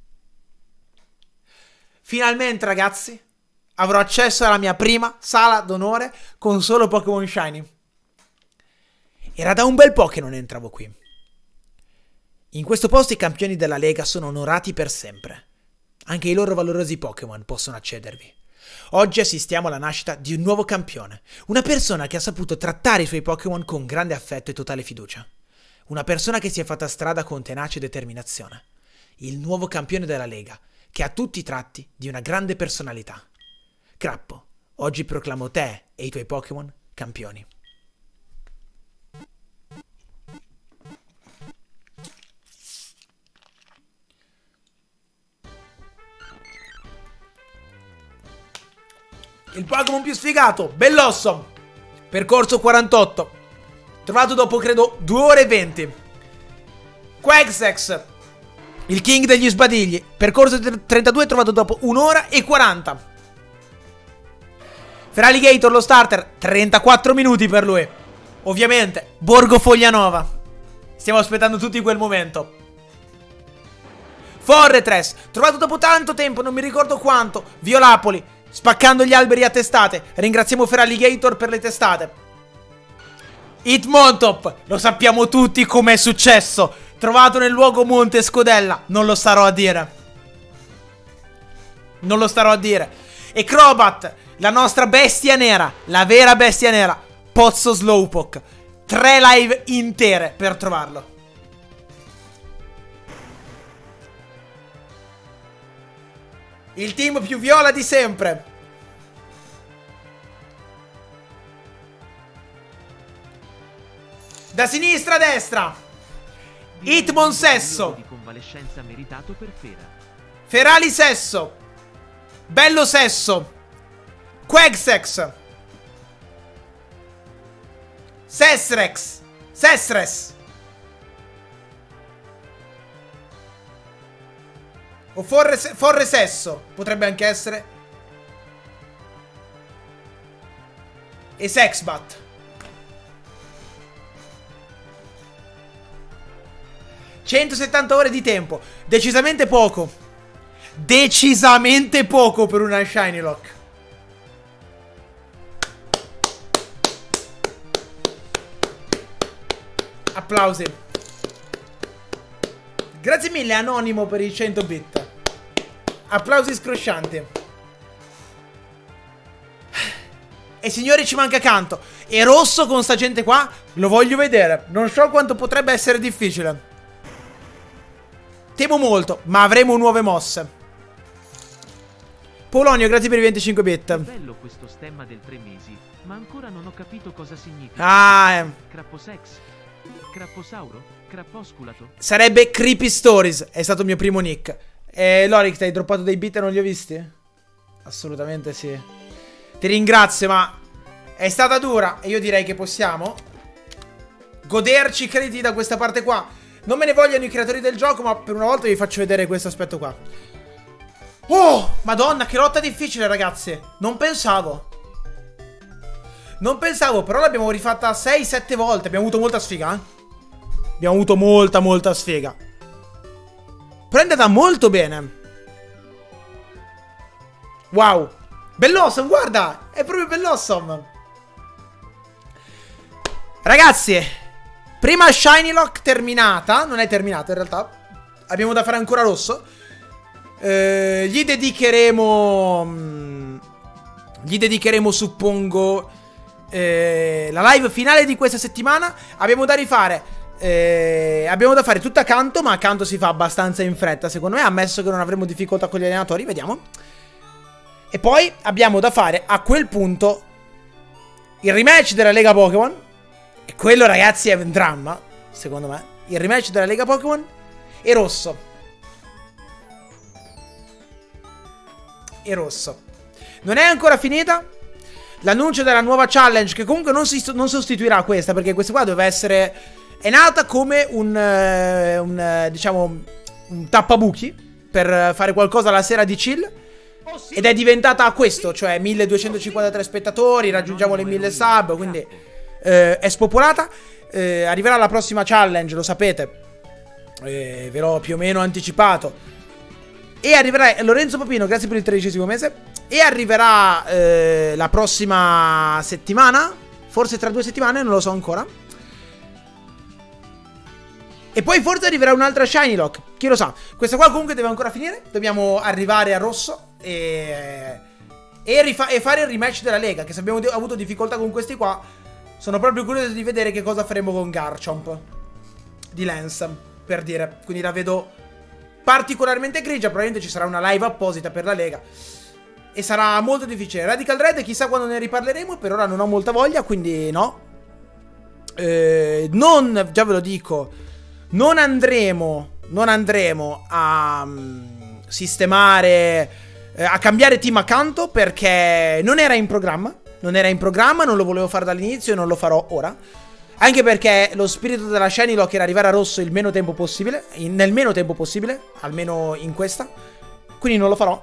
Finalmente, ragazzi, avrò accesso alla mia prima sala d'onore con solo Pokémon Shiny. Era da un bel po' che non entravo qui. In questo posto i campioni della Lega sono onorati per sempre. Anche i loro valorosi Pokémon possono accedervi. Oggi assistiamo alla nascita di un nuovo campione. Una persona che ha saputo trattare i suoi Pokémon con grande affetto e totale fiducia. Una persona che si è fatta strada con tenacia e determinazione. Il nuovo campione della Lega, che ha tutti i tratti di una grande personalità. Crappo, oggi proclamo te e i tuoi Pokémon campioni. Il Pokémon più sfigato, Bellossom. Percorso 48. Trovato dopo, credo, 2 ore e 20. Quaxex, il King degli Sbadigli. Percorso 32, trovato dopo 1 ora e 40. Feraligator, lo starter, 34 minuti per lui. Ovviamente, Borgo Foglianova. Stiamo aspettando tutti quel momento. Forretress, trovato dopo tanto tempo, non mi ricordo quanto. Violapoli, spaccando gli alberi a testate. Ringraziamo Feraligator per le testate. Hitmontop, lo sappiamo tutti com'è successo. Trovato nel luogo Monte Scodella. Non lo starò a dire. Non lo starò a dire. E Crobat, la nostra bestia nera, la vera bestia nera, Pozzo Slowpoke. 3 live intere per trovarlo. Il team più viola di sempre. Da sinistra a destra. Hitmon Sesso. Di convalescenza meritato per Fera. Ferali Sesso. Bello Sesso. Quaxex. Sesrex. Sesres. O Forre Sesso. Potrebbe anche essere. E Sexbat. ...170 ore di tempo. Decisamente poco. Decisamente poco per una Shiny Lock. Applausi. Grazie mille Anonimo per i 100 bit. Applausi scroscianti. E signori, ci manca Canto. E rosso con sta gente qua lo voglio vedere. Non so quanto potrebbe essere difficile. Temo molto, ma avremo nuove mosse. Polonio, grazie per i 25 bit. È bello questo stemma del 3 mesi, ma ancora non ho capito cosa significa. Ah, Crapposex? Crapposauro? Crapposculato? sarebbe Creepy Stories. È stato il mio primo nick. E Lorix, hai droppato dei bit e non li ho visti? Assolutamente sì. Ti ringrazio, ma è stata dura. E io direi che possiamo goderci i crediti da questa parte qua. Non me ne vogliono i creatori del gioco, ma per una volta vi faccio vedere questo aspetto qua. Oh, madonna, che lotta difficile, ragazzi. Non pensavo. Non pensavo, però l'abbiamo rifatta 6-7 volte. Abbiamo avuto molta sfiga, eh. Abbiamo avuto molta sfiga. Però è andata molto bene. Wow. Bellossom, guarda. È proprio Bellossom. Ragazzi, prima Shiny Lock terminata. Non è terminata in realtà. Abbiamo da fare ancora rosso. Gli dedicheremo, suppongo, la live finale di questa settimana. Abbiamo da fare tutto accanto, ma accanto si fa abbastanza in fretta, secondo me, ammesso che non avremo difficoltà con gli allenatori, vediamo. E poi abbiamo da fare a quel punto il rematch della Lega Pokémon. E quello, ragazzi, è un dramma, secondo me. Il rematch della Lega Pokémon e rosso. E rosso. Non è ancora finita l'annuncio della nuova challenge, che comunque non sostituirà questa, perché questa qua doveva essere... È nata come diciamo, un tappabuchi per fare qualcosa la sera di chill. Ed è diventata questo, cioè 1253 spettatori, raggiungiamo le 1000 sub, quindi è spopolata. Arriverà la prossima challenge, lo sapete, ve l'ho più o meno anticipato. E arriverà Lorenzo Papino, grazie per il 13° mese. E arriverà la prossima settimana, forse tra 2 settimane, non lo so ancora. E poi forse arriverà un'altra Shiny Lock, chi lo sa. Questa qua comunque deve ancora finire. Dobbiamo arrivare a rosso e fare il rematch della Lega, che se abbiamo avuto difficoltà con questi qua, sono proprio curioso di vedere che cosa faremo con Garchomp di Lance, per dire. Quindi la vedo particolarmente grigia. Probabilmente ci sarà una live apposita per la Lega e sarà molto difficile. Radical Red chissà quando ne riparleremo. Per ora non ho molta voglia, quindi no. Già ve lo dico, non andremo a sistemare, a cambiare team accanto, perché non era in programma. Non era in programma, non lo volevo fare dall'inizio e non lo farò ora. Anche perché lo spirito della Shiny Lock era arrivare a rosso il meno tempo possibile, nel meno tempo possibile, almeno in questa. Quindi non lo farò.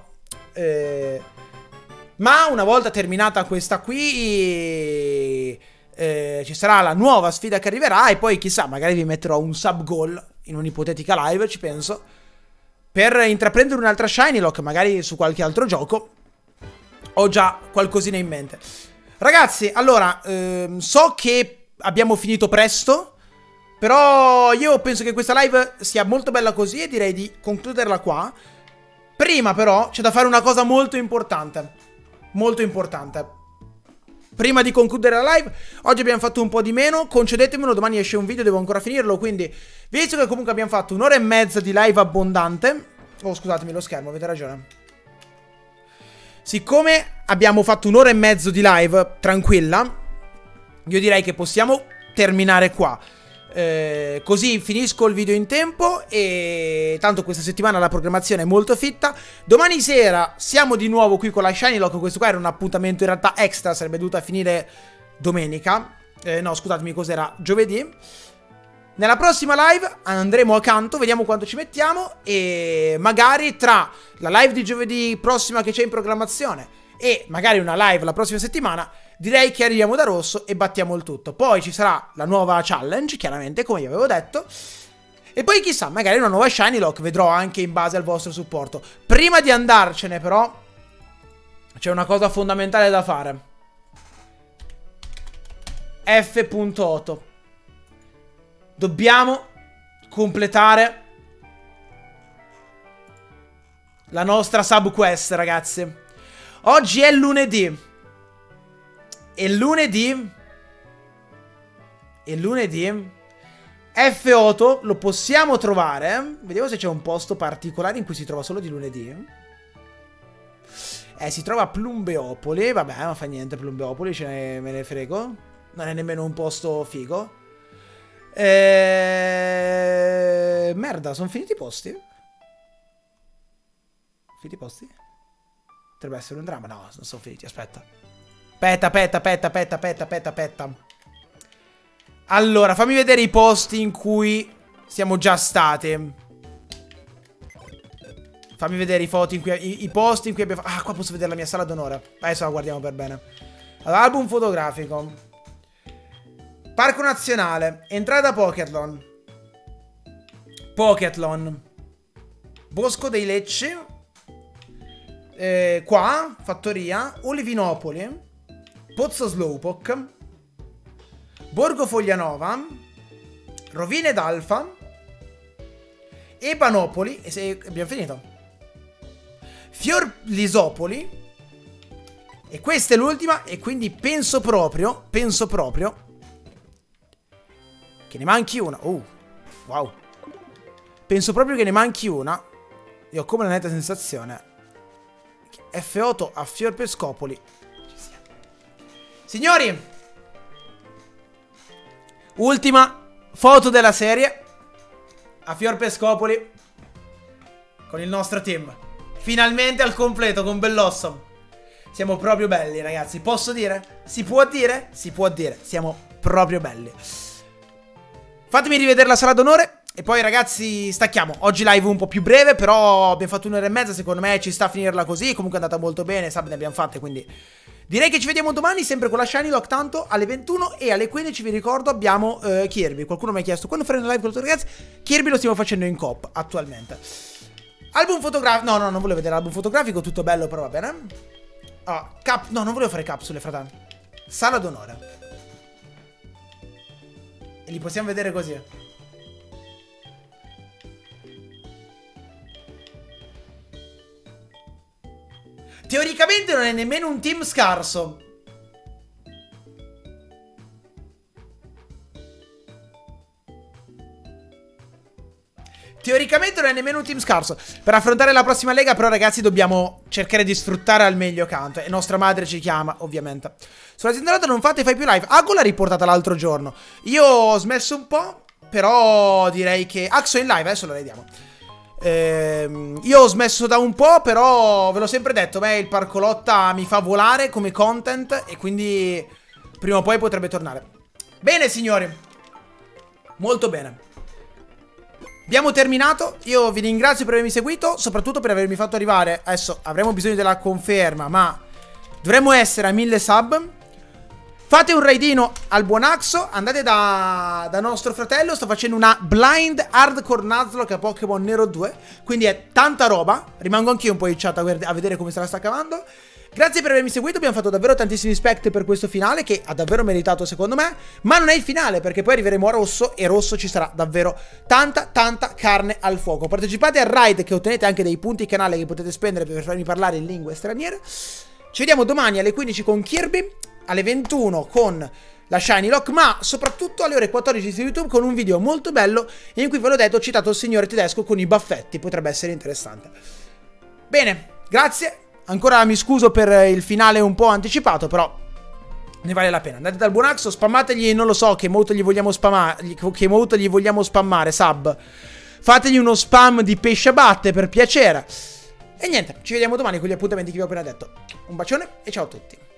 Ma una volta terminata questa qui, ci sarà la nuova sfida che arriverà. E poi chissà, magari vi metterò un sub goal in un'ipotetica live, ci penso, per intraprendere un'altra Shiny Lock, magari su qualche altro gioco. Ho già qualcosina in mente. Ragazzi, allora, so che abbiamo finito presto, però io penso che questa live sia molto bella così e direi di concluderla qua. Prima però c'è da fare una cosa molto importante. Molto importante. Prima di concludere la live, oggi abbiamo fatto un po' di meno, concedetemelo, domani esce un video, devo ancora finirlo, quindi visto che comunque abbiamo fatto un'ora e mezza di live abbondante. Oh, scusatemi lo schermo, avete ragione. Siccome abbiamo fatto un'ora e mezzo di live tranquilla, io direi che possiamo terminare qua. Così finisco il video in tempo. E tanto questa settimana la programmazione è molto fitta. Domani sera siamo di nuovo qui con la Shiny Lock. Questo qua era un appuntamento in realtà extra, sarebbe dovuta finire domenica. No, scusatemi, cos'era? Giovedì. Nella prossima live andremo accanto, vediamo quanto ci mettiamo. E magari tra la live di giovedì prossima che c'è in programmazione e magari una live la prossima settimana, direi che arriviamo da rosso e battiamo il tutto. Poi ci sarà la nuova challenge, chiaramente, come vi avevo detto. E poi chissà, magari una nuova Shiny Lock, vedrò anche in base al vostro supporto. Prima di andarcene però c'è una cosa fondamentale da fare. F.8. Dobbiamo completare la nostra subquest, ragazzi. Oggi è lunedì. E lunedì F8 lo possiamo trovare. Vediamo se c'è un posto particolare in cui si trova solo di lunedì. Si trova a Plumbeopoli. Vabbè, non fa niente Plumbeopoli, me ne frego. Non è nemmeno un posto figo. Merda, sono finiti i posti? Finiti i posti? Potrebbe essere un dramma. No, non sono finiti, aspetta. Aspetta. Allora, fammi vedere i posti in cui siamo già stati. Fammi vedere i posti in cui abbiamo... Ah, qua posso vedere la mia sala d'onore. Adesso la guardiamo per bene. Allora, album fotografico. Parco nazionale. Entrata Pokétlon. Bosco dei Lecci. Qua, fattoria. Olivinopoli. Pozzo Slowpoke. Borgo Foglianova, Rovine d'Alfa, Ebanopoli, e se abbiamo finito. Fiorlisopoli, e questa è l'ultima, e quindi penso proprio che ne manchi una. Wow. Penso proprio che ne manchi una. Io ho come una netta sensazione che F8 a Fiorpescopoli. Signori, ultima foto della serie a Fiorpescopoli con il nostro team. Finalmente al completo con Bellossom. Siamo proprio belli, ragazzi. Posso dire? Si può dire? Si può dire. Siamo proprio belli. Fatemi rivedere la sala d'onore e poi, ragazzi, stacchiamo. Oggi live un po' più breve, però abbiamo fatto un'ora e mezza. Secondo me ci sta a finirla così. Comunque è andata molto bene. Sab ne abbiamo fatte, quindi direi che ci vediamo domani, sempre con la Shiny Lock, tanto alle 21, e alle 15 vi ricordo abbiamo Kirby. Qualcuno mi ha chiesto quando faremo una live con tutti, ragazzi. Kirby lo stiamo facendo in coop attualmente. Album fotografico. No, non volevo vedere l'album fotografico, tutto bello, però va bene. No, non volevo fare capsule, fratello. Sala d'onore. E li possiamo vedere così. Teoricamente non è nemmeno un team scarso. Teoricamente non è nemmeno un team scarso. Per affrontare la prossima lega, però, ragazzi, dobbiamo cercare di sfruttare al meglio Kanto. E nostra madre ci chiama, ovviamente. Sulla Zinderata non fai più live. Ago l'ha riportata l'altro giorno. Io ho smesso un po', però direi che Axo è in live, adesso lo vediamo. Io ho smesso da un po', però ve l'ho sempre detto, beh, il parcolotta mi fa volare come content e quindi prima o poi potrebbe tornare. Bene, signori. Molto bene. Abbiamo terminato. Io vi ringrazio per avermi seguito, soprattutto per avermi fatto arrivare. Adesso avremo bisogno della conferma, ma dovremmo essere a 1000 sub. Fate un raidino al buon Axo. Andate da nostro fratello. Sto facendo una blind hardcore Nuzlocke a Pokémon Nero 2. Quindi è tanta roba. Rimango anch'io un po' in chat a vedere come se la sta cavando. Grazie per avermi seguito. Abbiamo fatto davvero tantissimi spect per questo finale, che ha davvero meritato secondo me. Ma non è il finale, perché poi arriveremo a Rosso, e Rosso ci sarà davvero tanta carne al fuoco. Partecipate al raid, che ottenete anche dei punti canale che potete spendere per farmi parlare in lingue straniere. Ci vediamo domani alle 15 con Kirby, alle 21 con la Shiny Lock, ma soprattutto alle ore 14 su YouTube con un video molto bello in cui, ve l'ho detto, ho citato il signore tedesco con i baffetti. Potrebbe essere interessante. Bene, grazie. Ancora mi scuso per il finale un po' anticipato, però ne vale la pena. Andate dal buon Axo, spammategli, non lo so, che emote gli vogliamo spammare, sub. Fategli uno spam di pesce a batte, per piacere. E niente, ci vediamo domani con gli appuntamenti che vi ho appena detto. Un bacione e ciao a tutti.